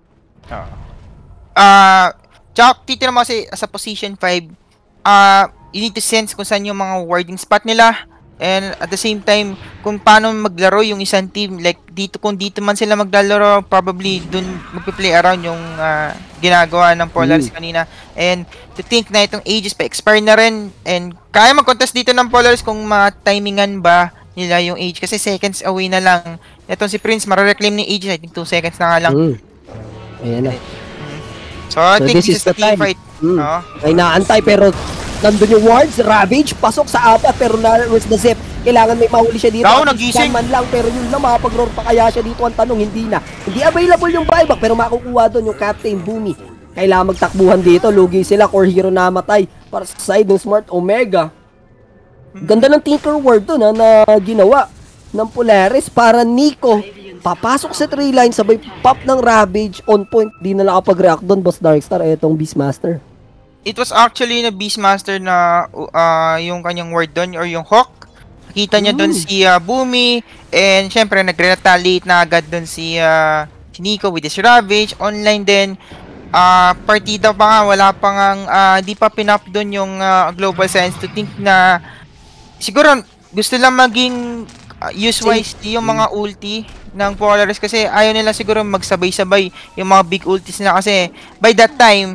Tsaka titignan mo kasi sa position 5, you need to sense kung saan yung mga warding spot nila. And at the same time, kung paano maglaro yung isang team. Like, kung dito man sila maglalaro, probably dun magpi-play around yung ginagawa ng Polaris kanina. And to think na itong Aegis pa expire na rin. And kaya mag-contest dito ng Polaris kung ma-timingan ba nila yung Aegis. Kasi seconds away na lang. Itong si Prince, marareclaim ni Aegis. I think 2 seconds na nga lang. Ayan na. So I think this is the team fight. Ay naantay pero nandun yung wards, Ravage, pasok sa apat pero na-reverse the Zep. Kailangan may mahuli siya dito. Nagising. Man lang pero yun lang, makapag-roar pa kaya siya dito. Ang tanong, hindi na. Hindi available yung buyback pero makukuha doon yung Captain Bumi. kailangan magtakbuhan dito. Lugi sila, core hero namatay para sa side ng Smart Omega. Ganda ng Tinker Ward doon na ginawa ng Polaris para Nico. Papasok sa 3 line, sabay pop ng Ravage, on point. Di na nakapag-react doon, Boss Darkstar, etong Beastmaster. It was actually na Beastmaster na yung kanyang ward doon or yung Hawk. Nakita niya doon si Boomy, and syempre nagre-retaliate na agad doon si Nico with his Ravage. Online din, partida pa nga, wala pa nga, di pa pinap doon yung Global Science to think na siguro gusto lang maging use-wise yung mga ulti ng Polaris kasi ayaw nila siguro magsabay-sabay yung mga big ultis na kasi by that time,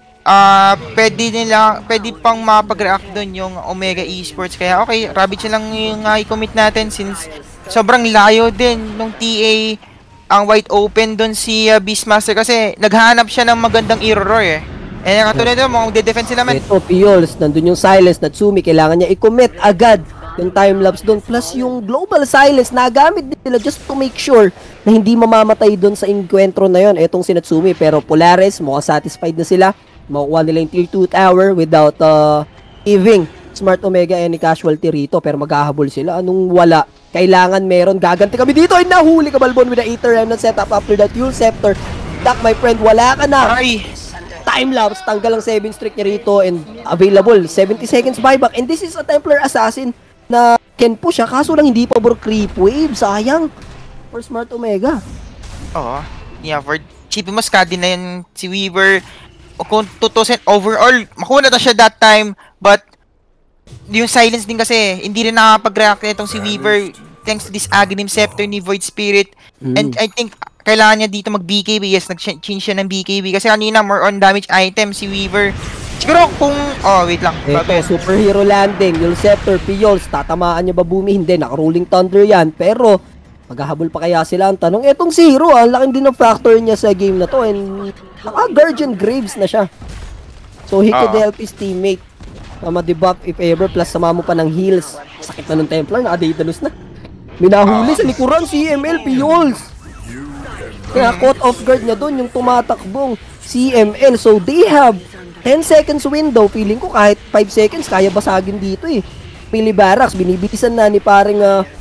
pwede pang mapag-react doon yung Omega Esports. Kaya okay, Ravage lang yung i-commit natin since sobrang layo din nung TA. Ang wide open doon si Beastmaster kasi naghanap siya ng magandang error eh. Eh katulad doon, mukhang de-defense sila man. Ito, Piols, nandun yung Silence, Natsumi, kailangan niya i-commit agad yung time-lapse doon. Plus yung Global Silence, nagamit nila just to make sure na hindi mamamatay doon sa encuentro na yon. Etong si Natsumi, pero Polaris, mukhang satisfied na sila. Makukuha nila yung tier 2 tower without giving Smart Omega any casualty rito, pero maghahabol sila. Anong wala? Kailangan meron. Gaganti kami dito. Ay, nahuli ka, Balbon, with the Aether Remnant setup after that Fuel Scepter. Duck, my friend, wala ka na. Ay! Time-lapse, tanggal ang 7 streak niya rito and available. 70 seconds buyback. And this is a Templar Assassin na can push siya. Kaso lang hindi pa bro creep wave. Sayang. For Smart Omega. Oo. Yeah, for Chippy Moscadi na yun si Weaver. Kung tutusin overall, makuha na siya that time. But yung silence din kasi, hindi rin nakapag-react itong si Weaver thanks to this Aghanim Scepter ni Void Spirit. And I think kailangan niya dito mag-BKB. Yes, nag-change siya ng BKB. Kasi kanina, more on damage item si Weaver. Siguro kung... Oh, wait lang. Ito, superhero landing. Yung Scepter, Piols, tatamaan niya ba Boomy? Hindi, naka-rolling thunder yan. Pero, maghahabol pa kaya sila? Ang tanong, etong si Hero, ang laki din ng factor niya sa game na to. And naka-Guardian Graves na siya. So, he could help his teammate. Ma-debuff if ever, plus sama mo pa ng heals. Sakit na ng Templar, naka-Daedalus na. Minahuli sa likuran, CML, Piols. Kaya caught off guard niya doon yung tumatakbong CML. So they have 10 seconds window. Feeling ko kahit 5 seconds kaya basagin dito eh. Pili Barracks, binibisan na ni paring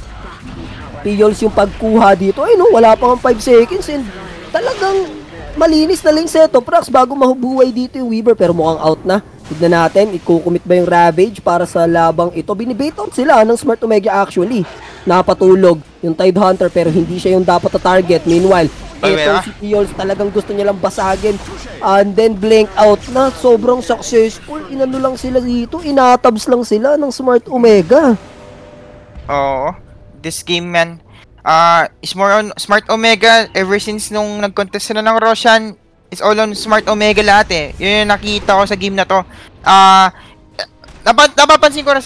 Piols yung pagkuha dito. Ay no, wala pang 5 seconds and talagang malinis na lang setup racks bago mahubuhay dito yung Weaver. Pero mukhang out na. Tignan natin, ikukumit ba yung Ravage para sa labang ito. Binibait out sila ng Smart Omega actually. Napatulog yung Tide Hunter pero hindi siya yung dapat na target. Meanwhile, ito si Piols talagang gusto niya lang basagin. And then blink out na. Sobrang successful. Inano lang sila dito. Inatabs lang sila ng Smart Omega. Oo. This game man, is more on Smart Omega ever since nung nag-contest sila ng Roshan. It's all on Smart Omega lahat eh. Yun yung nakita ko sa game na to. Napapansin ko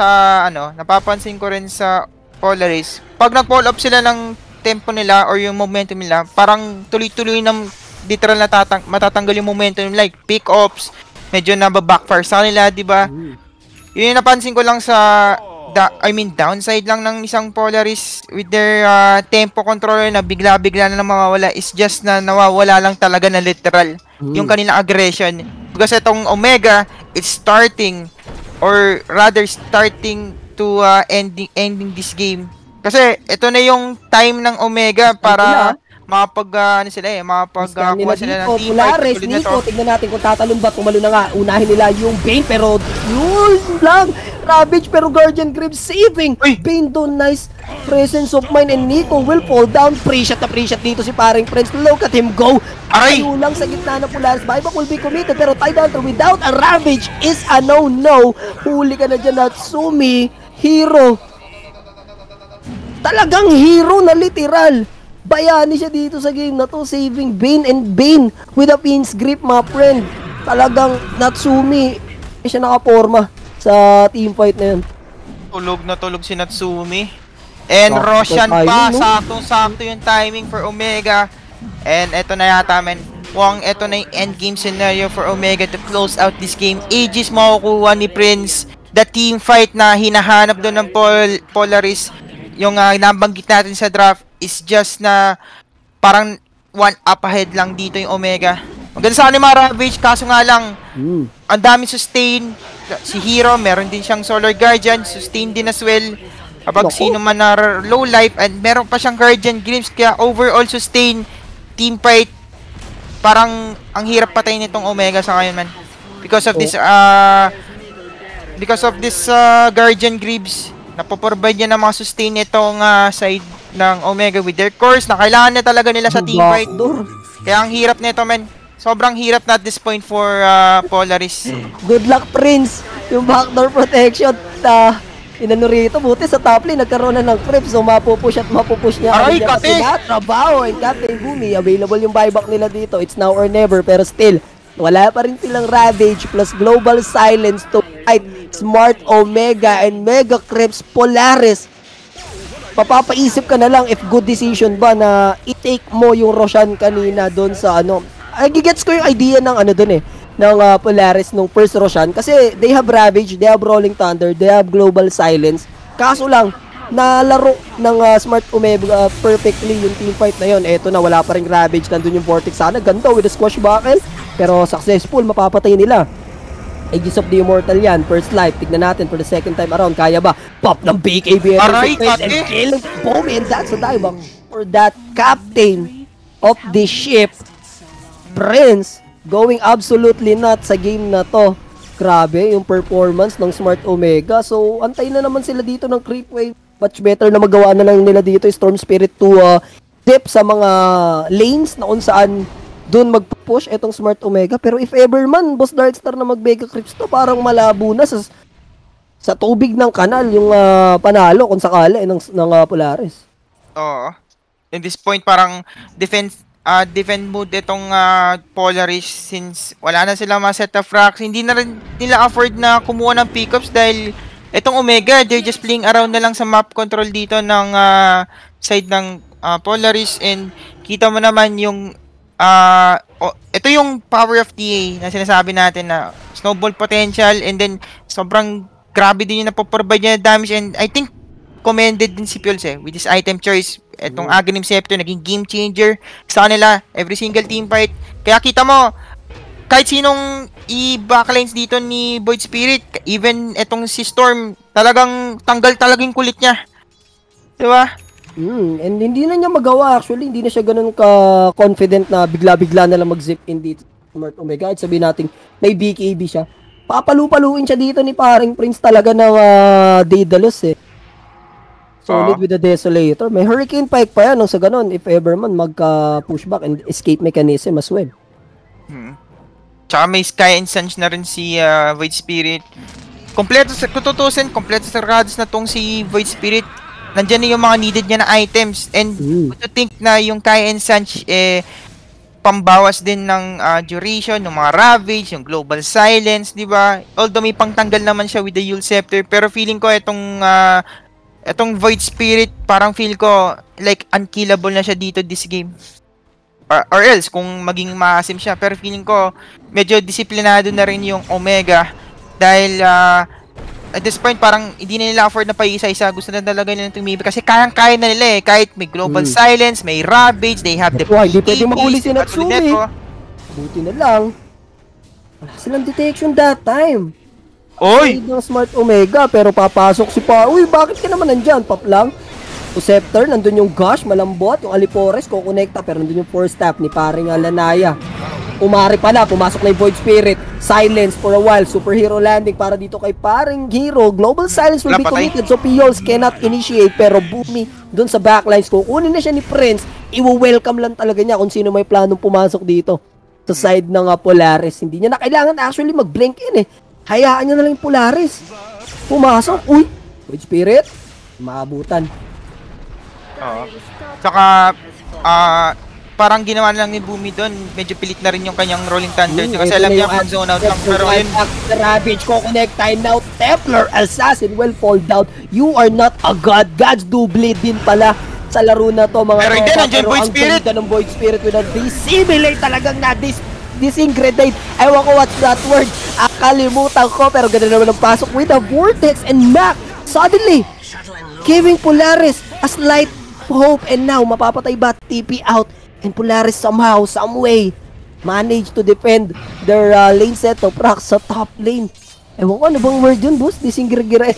rin sa Polaris. Pag nag-pull up sila ng tempo nila or yung momentum nila, parang tuloy-tuloy ng literal na matatanggal yung momentum. Like pick-ups, medyo nababackfire sa kanila, di ba? Yun yung napansin ko lang sa downside lang ng isang Polaris with their tempo controller na bigla-bigla na mawawala is just na nawawala lang talaga na literal yung kanilang aggression. Kasi itong Omega, it's starting or rather starting to ending this game. Kasi ito na yung time ng Omega para mapagkuha sila ng team Polaris, Nico, tignan natin kung tatalon ba, tumalo na nga, unahin nila yung Bane, pero yun lang, Ravage, pero Guardian Graves saving, Bane doon, nice presence of mind, and Nico will fall down, pre-shot na pre-shot dito si paring Prince, look at him go, ayun lang sa gitna ng Polaris, buyback will be committed, pero Tide Hunter without a Ravage is a no-no, huli ka na dyan, Natsumi, Hero, talagang hero na literal. Bayani siya dito sa game na to, saving Bane, and Bane with a pin's grip, my friend. Talagang Natsumi, siya nakaporma sa teamfight na yun. Tulog na tulog si Natsumi. And Roshan pa, saktong-sakto yung timing for Omega. And eto na yata, men. Eto na yung endgame scenario for Omega to close out this game. Aegis makukuha ni Prince. The teamfight na hinahanap doon ng Polaris, yung nabanggit natin sa draft, is just na parang one up ahead lang dito yung Omega. Maganda sa kanila mga Ravage, kaso nga lang, ang dami sustain. Si Hero, meron din siyang Solar Guardian, sustain din as well. Kapag sino man na low life, and meron pa siyang Guardian Glimpse, kaya overall sustain, team fight, parang ang hirap patayin nitong Omega sa ngayon man. Because of this Guardian Greaves, napoprovide niya ng mga sustain itong side ng Omega with their course na kailangan na talaga nila sa team fight. Kaya ang hirap nito man. Sobrang hirap na at this point for Polaris. Good luck, Prince. Yung backdoor protection, inano rito, buti sa top lane, nagkaroon na ng creep, so mapupush niya. Aray, kate! Trabaho, and Captain Boomy, available yung buyback nila dito. It's now or never, pero still, wala pa rin silang Ravage plus Global Silence to fight Smart Omega and Mega Creeps Polaris. Papapaisip ka na lang if good decision ba na i-take mo yung Roshan kanina doon sa gigets ko yung idea ng ng Polaris nung first Roshan kasi they have Ravage, they have Rolling Thunder, they have Global Silence. Kaso lang, nalaro ng Smart Omega perfectly yung team fight na yun. Eto na, wala pa ring Ravage, nandun yung Vortex sana. Ganda with the Squash Buckle, pero successful, mapapatay nila. Aegis of the Immortal yan, first life. Tignan natin for the second time around. Kaya ba? Pop ng BKB Aray, and kill boom, and that's a dive for that captain of the ship, Prince, going absolutely nuts sa game na to. Grabe yung performance ng Smart Omega. So, antayin na naman sila dito ng creep wave. Much better na magawa na lang nila dito Storm Spirit to dip sa mga lanes na kung saan doon mag-push itong Smart Omega. Pero if ever man, Boss Darkstar na mag-Mega Creeps to, parang malabo na sa tubig ng kanal yung panalo kung sakali ng Polaris. Oo. In this point, parang defend mode itong Polaris since wala na sila mga set of racks. Hindi na rin nila afford na kumuha ng pickups dahil itong Omega, they're just playing around na lang sa map control dito ng side ng Polaris, and kita mo naman yung ito yung power of TA na sinasabi natin na snowball potential, and then sobrang grabe din yung napoprovide niya damage, and I think commended din si Piols with this item choice. Itong Aghanim Scepter, naging game changer sa kanila, every single team fight. Kaya kita mo, kahit sinong i-backlines dito ni Void Spirit, even itong si Storm, talagang tanggal talagang kulit niya. Diba? And hindi na niya magawa actually, hindi na siya ganun ka-confident na bigla-bigla na lang mag-zip in dito Smart Omega. At sabihin natin, may BKB siya. Papalu-paluin siya dito ni paring Prince talaga ng Daedalus Solid with the Desolator. May Hurricane Pike pa yan sa ganun. If ever man, magka-pushback and escape mechanism as well. Tsaka may Sky and Suns na rin si Void Spirit. Kompleto sa rads na tong si Void Spirit. Nandiyan na yung mga needed niya na items. And to think na yung Sky and Suns pambawas din ng duration, ng mga Ravage, yung Global Silence, di ba? Although may pangtanggal naman siya with the Eul Scepter, pero feeling ko itong Void Spirit, parang feel ko like unkillable na siya dito this game. Or else, kung maging maasim siya. Pero feeling ko, medyo disiplinado na rin yung Omega. Dahil at this point, parang hindi na nila afford na paisa-isa. Gusto na talaga nila tumibig. Kasi kayang-kaya na nila kahit may Global Silence, may Ravage, they have the hindi pwede mahuli si Natsumi. Buti na lang. Wala silang detection that time. Oy! Ng Smart Omega, pero papasok si Uy, bakit ka naman nandyan? Pop lang. Scepter, nandun yung Gush, malambot. Yung Alipores, kukonekta, pero nandun yung Force Tap ni paring Lanaya. Umari pala, pumasok na yung Void Spirit. Silence for a while, Superhero Landing para dito kay paring Hero. Global Silence will be committed, so Piols cannot initiate, pero Boomy dun sa backlines, kukunin na siya ni Prince. I-welcome lang talaga niya kung sino may planong pumasok dito sa side ng Polaris. Hindi niya na kailangan actually mag-blink in Hayaan niya na lang yung Polaris. Pumasok. Uy! Void Spirit. Maabutan. Oo. Saka, parang ginawa lang ni Boomy doon. Medyo pilit na rin yung kanyang Rolling Thunder. Kasi alam niya pag zone out lang. Pero yun. Ravage ko connect time now. Templar Assassin will fall down. You are not a god. Gods do bleed din pala sa laro na to mga. Pero hindi, nandiyan Void Spirit. Ang Void Spirit with a dissimulate talagang disintegrate. Ewan ko what's that word. Kalimutan ko, pero ganda naman ang pasok with a Vortex, and Mac suddenly giving Polaris a slight hope, and now mapapatay ba? TP out, and Polaris somehow, some way manage to defend their lane set of Prax sa top lane. Ewan ko, ano bang word yun, boss? Disengage.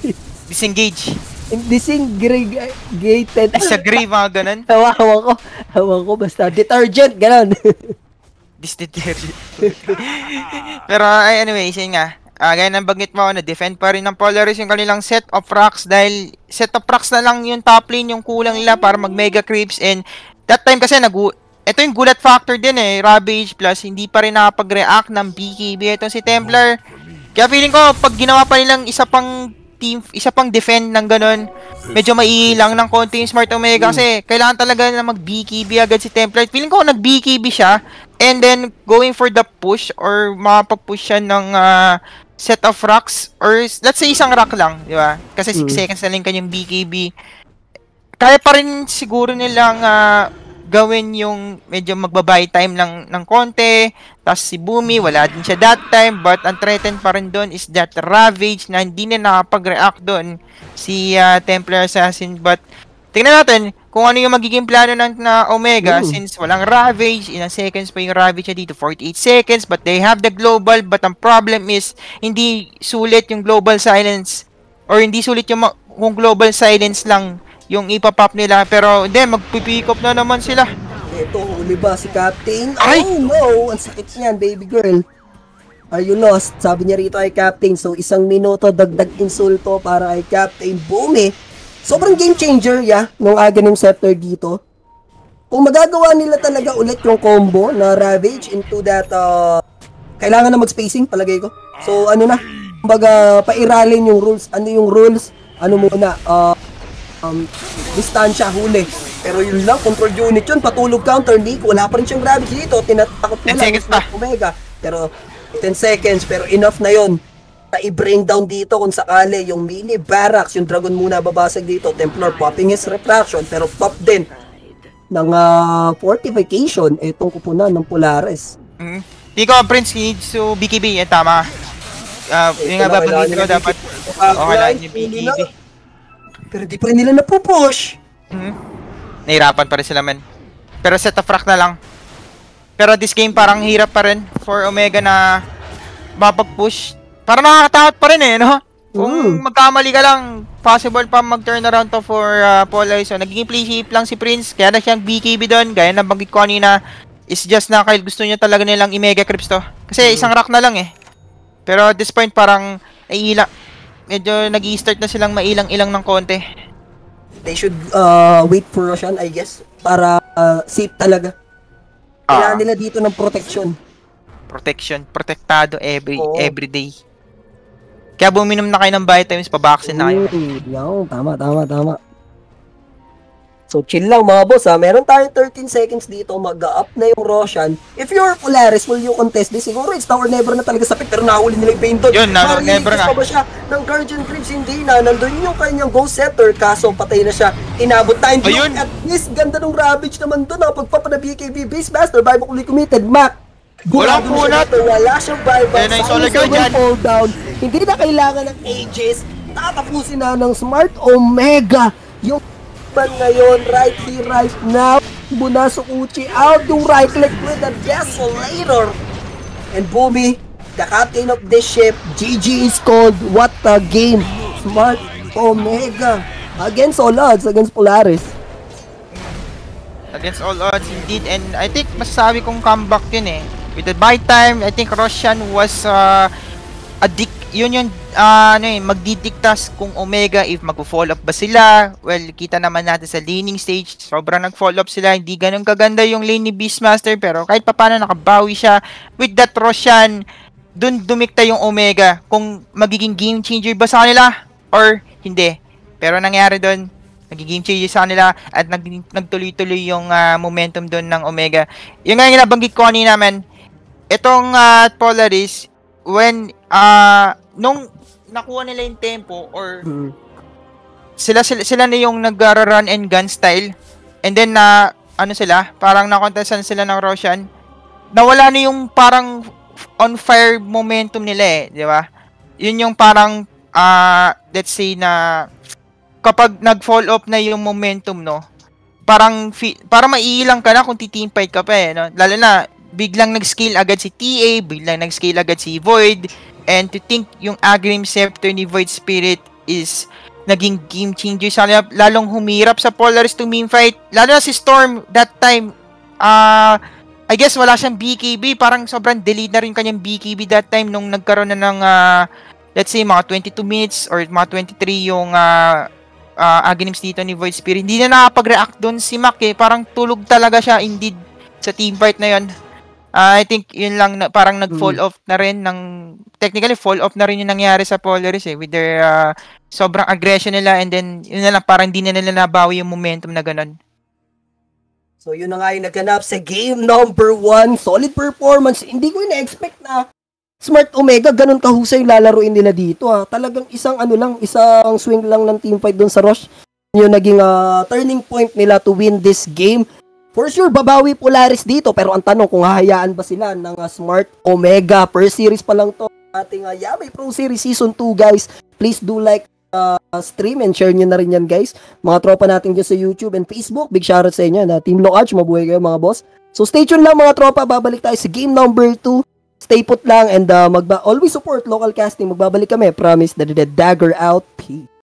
Disengregated. Disagree, mga ganun. Ewan ko, basta detergent, ganun. Detergent. Pero, anyways, yun nga. Gaya ng banggit mo, na-defend pa rin ng Polaris yung kanilang set of rocks dahil set of rocks na lang yung top lane yung kulang nila para mag-mega creeps and that time kasi ito yung gulat factor din Ravage plus hindi pa rin nakapag-react ng BKB itong si Templar. Kaya feeling ko pag ginawa pa nilang isa pang defend ng ganun, medyo maiilang ng konti yung Smart Omega kasi kailangan talaga na mag-BKB agad si Templar. Feeling ko nag-BKB siya and then going for the push or makapag-push siya ng set of rocks or let's say isang rock lang, di ba? Kasi 6 seconds na lang kanyang BKB. Kaya pa rin siguro nilang gawin yung medyo magbabay time lang ng konti. Tapos si Boomy, wala din siya that time. But ang threatened pa rin doon is that Ravage na hindi na nakapag-react doon si Templar Assassin. But tingnan natin kung ano yung magiging plano ng Omega since walang Ravage. Ilang seconds pa yung Ravage niya dito? 48 seconds. But they have the global. But ang problem is hindi sulit yung global silence. Or hindi sulit yung kung global silence lang yung ipapop nila. Pero hindi, magpipick up na naman sila. Ito, huli ba si Captain? Ay! Oh no! Ang sakit niyan, baby girl. Are you lost? Sabi niya rito ay Captain. So, 1 minuto dagdag insulto para ay Captain Boomy. Sobrang game changer, nung aga ng scepter dito. Kung magagawa nila talaga ulit yung combo na Ravage into that, kailangan na mag-spacing, palagay ko. So, ano na, kumbaga, pairalin yung rules. Ano yung rules? Ano muna, distansya, huli. Pero yun lang, control unit yun, patulog counter, Nick. Wala pa rin siyang Ravage dito, tinatakot na lang. 10 seconds pa. Omega. Pero, 10 seconds, pero enough na yun. I-bring down dito kung sakali yung mini barracks, yung dragon muna babasag dito, Templar popping his refraction, pero pop din ng fortification itong kupunan ng Polaris. Hindi ko Prince needs to BKB, tama. Yung nga babanggit ko dapat okay lang yung BKB. Pero di pa rin nila napupush. Nahirapan pa rin sila men. Pero set of rock na lang. Pero this game parang hirap pa rin for Omega na mapag-push. Parang nakakatakot pa rin no? Kung magkamali ka lang, possible pa mag-turnaround to for Polaris. So, nagiging play safe lang si Prince. Kaya na siyang BKB doon. Gaya na banggit ko kanina, is just na kahit gusto niya talaga nilang i-mega creeps to. Kasi isang rock na lang Pero at this point, parang medyo nag-i-start na silang mailang-ilang ng konti. They should wait for Roshan, I guess. Para safe talaga. Kailangan nila dito ng protection. Protektado every day. Kaya buminom na kayo ng vitamins, pa-vaccine na kayo. Tama. So chill lang mga boss meron tayong 13 seconds dito, mag-up na yung Roshan. If you're Polaris, will you contest this? Siguro it's now or never na talaga sa pick, pero nahuli nila yung pain doon. Yun, never nga. Pa ba siya ng Guardian Creeps? Hindi na, nandun yung kanyang Ghost Scepter, kaso patay na siya. Inabot time doon. At least ganda ng Ravage naman doon, pagpapa na BKB Beastmaster, buyback committed, Mac. Walang punat. Wala siyang buyback. Fall down. Hindi na kailangan ng Aegis. Tatapusin na ng Smart Omega. Yung ngayon, right here, right now. Bunaso Uchi out yung right click with the Desolator. And Boomy, the captain of this ship, GG is called. What a game. Smart Omega. Against all odds, against Polaris. Against all odds, indeed. And I think masasabi kong comeback yun With the buy time, I think Roshan was magdidiktas kung Omega if mag-fall off ba sila. Well, kita naman natin sa laning stage, sobrang nag-fall off sila. Hindi ganun kaganda yung lane ni Beastmaster, pero kahit papaano nakabawi siya. With that Roshan, dun dumikta yung Omega kung magiging game changer ba sa kanila or hindi. Pero nangyari dun, naging game changer sa kanila at nagtuloy-tuloy yung momentum dun ng Omega. Yung nga yung nabanggit ko kanina, man, itong Polaris, when nung nakuha nila yung tempo or sila na yung nag-run and gun style and then parang nakontestan sila ng Roshan, nawala na yung parang on fire momentum nila di ba? Yun yung parang let's say na kapag nag-fall off na yung momentum parang maiilang ka na kung titeamfight ka pa no? Lalo na biglang nag-scale agad si TA, biglang nag-scale agad si Void, and to think yung Agrim Scepter ni Void Spirit is naging game changer sa lalong humirap sa Polaris to main fight, lalo na si Storm that time. I guess wala siyang BKB, parang sobrang delayed na rin kanyang BKB that time nung nagkaroon na ng let's say mga 22 minutes or mga 23 yung Aghanims dito ni Void Spirit. Hindi na nakapag-react doon si Mac parang tulog talaga siya indeed sa team fight na yun. I think yun lang parang nag-fall off na rin technically fall off na rin yung nangyari sa Polaris with their sobrang aggression nila, and then yun na lang parang hindi na nila nabawi yung momentum na ganun. So yun na nga yung naganap sa game number 1. Solid performance. Hindi ko ina-expect na Smart Omega ganun kahusay lalaruin nila dito. Talagang isang swing lang ng teamfight doon sa Rush. Yung naging turning point nila to win this game. For sure, babawi Polaris dito. Pero ang tanong kung hahayaan ba sila ng Smart Omega. First series pa lang to. Ating Yamay Pro Series Season 2, guys. Please do like stream and share nyo na rin yan, guys. Mga tropa natin dyan sa YouTube and Facebook. Big shoutout sa inyo. Team Lokach, mabuhay kayo mga boss. So stay tuned lang mga tropa. Babalik tayo sa game number 2. Stay put lang and always support local casting. Magbabalik kami. Promise. The Dagger out. Peace.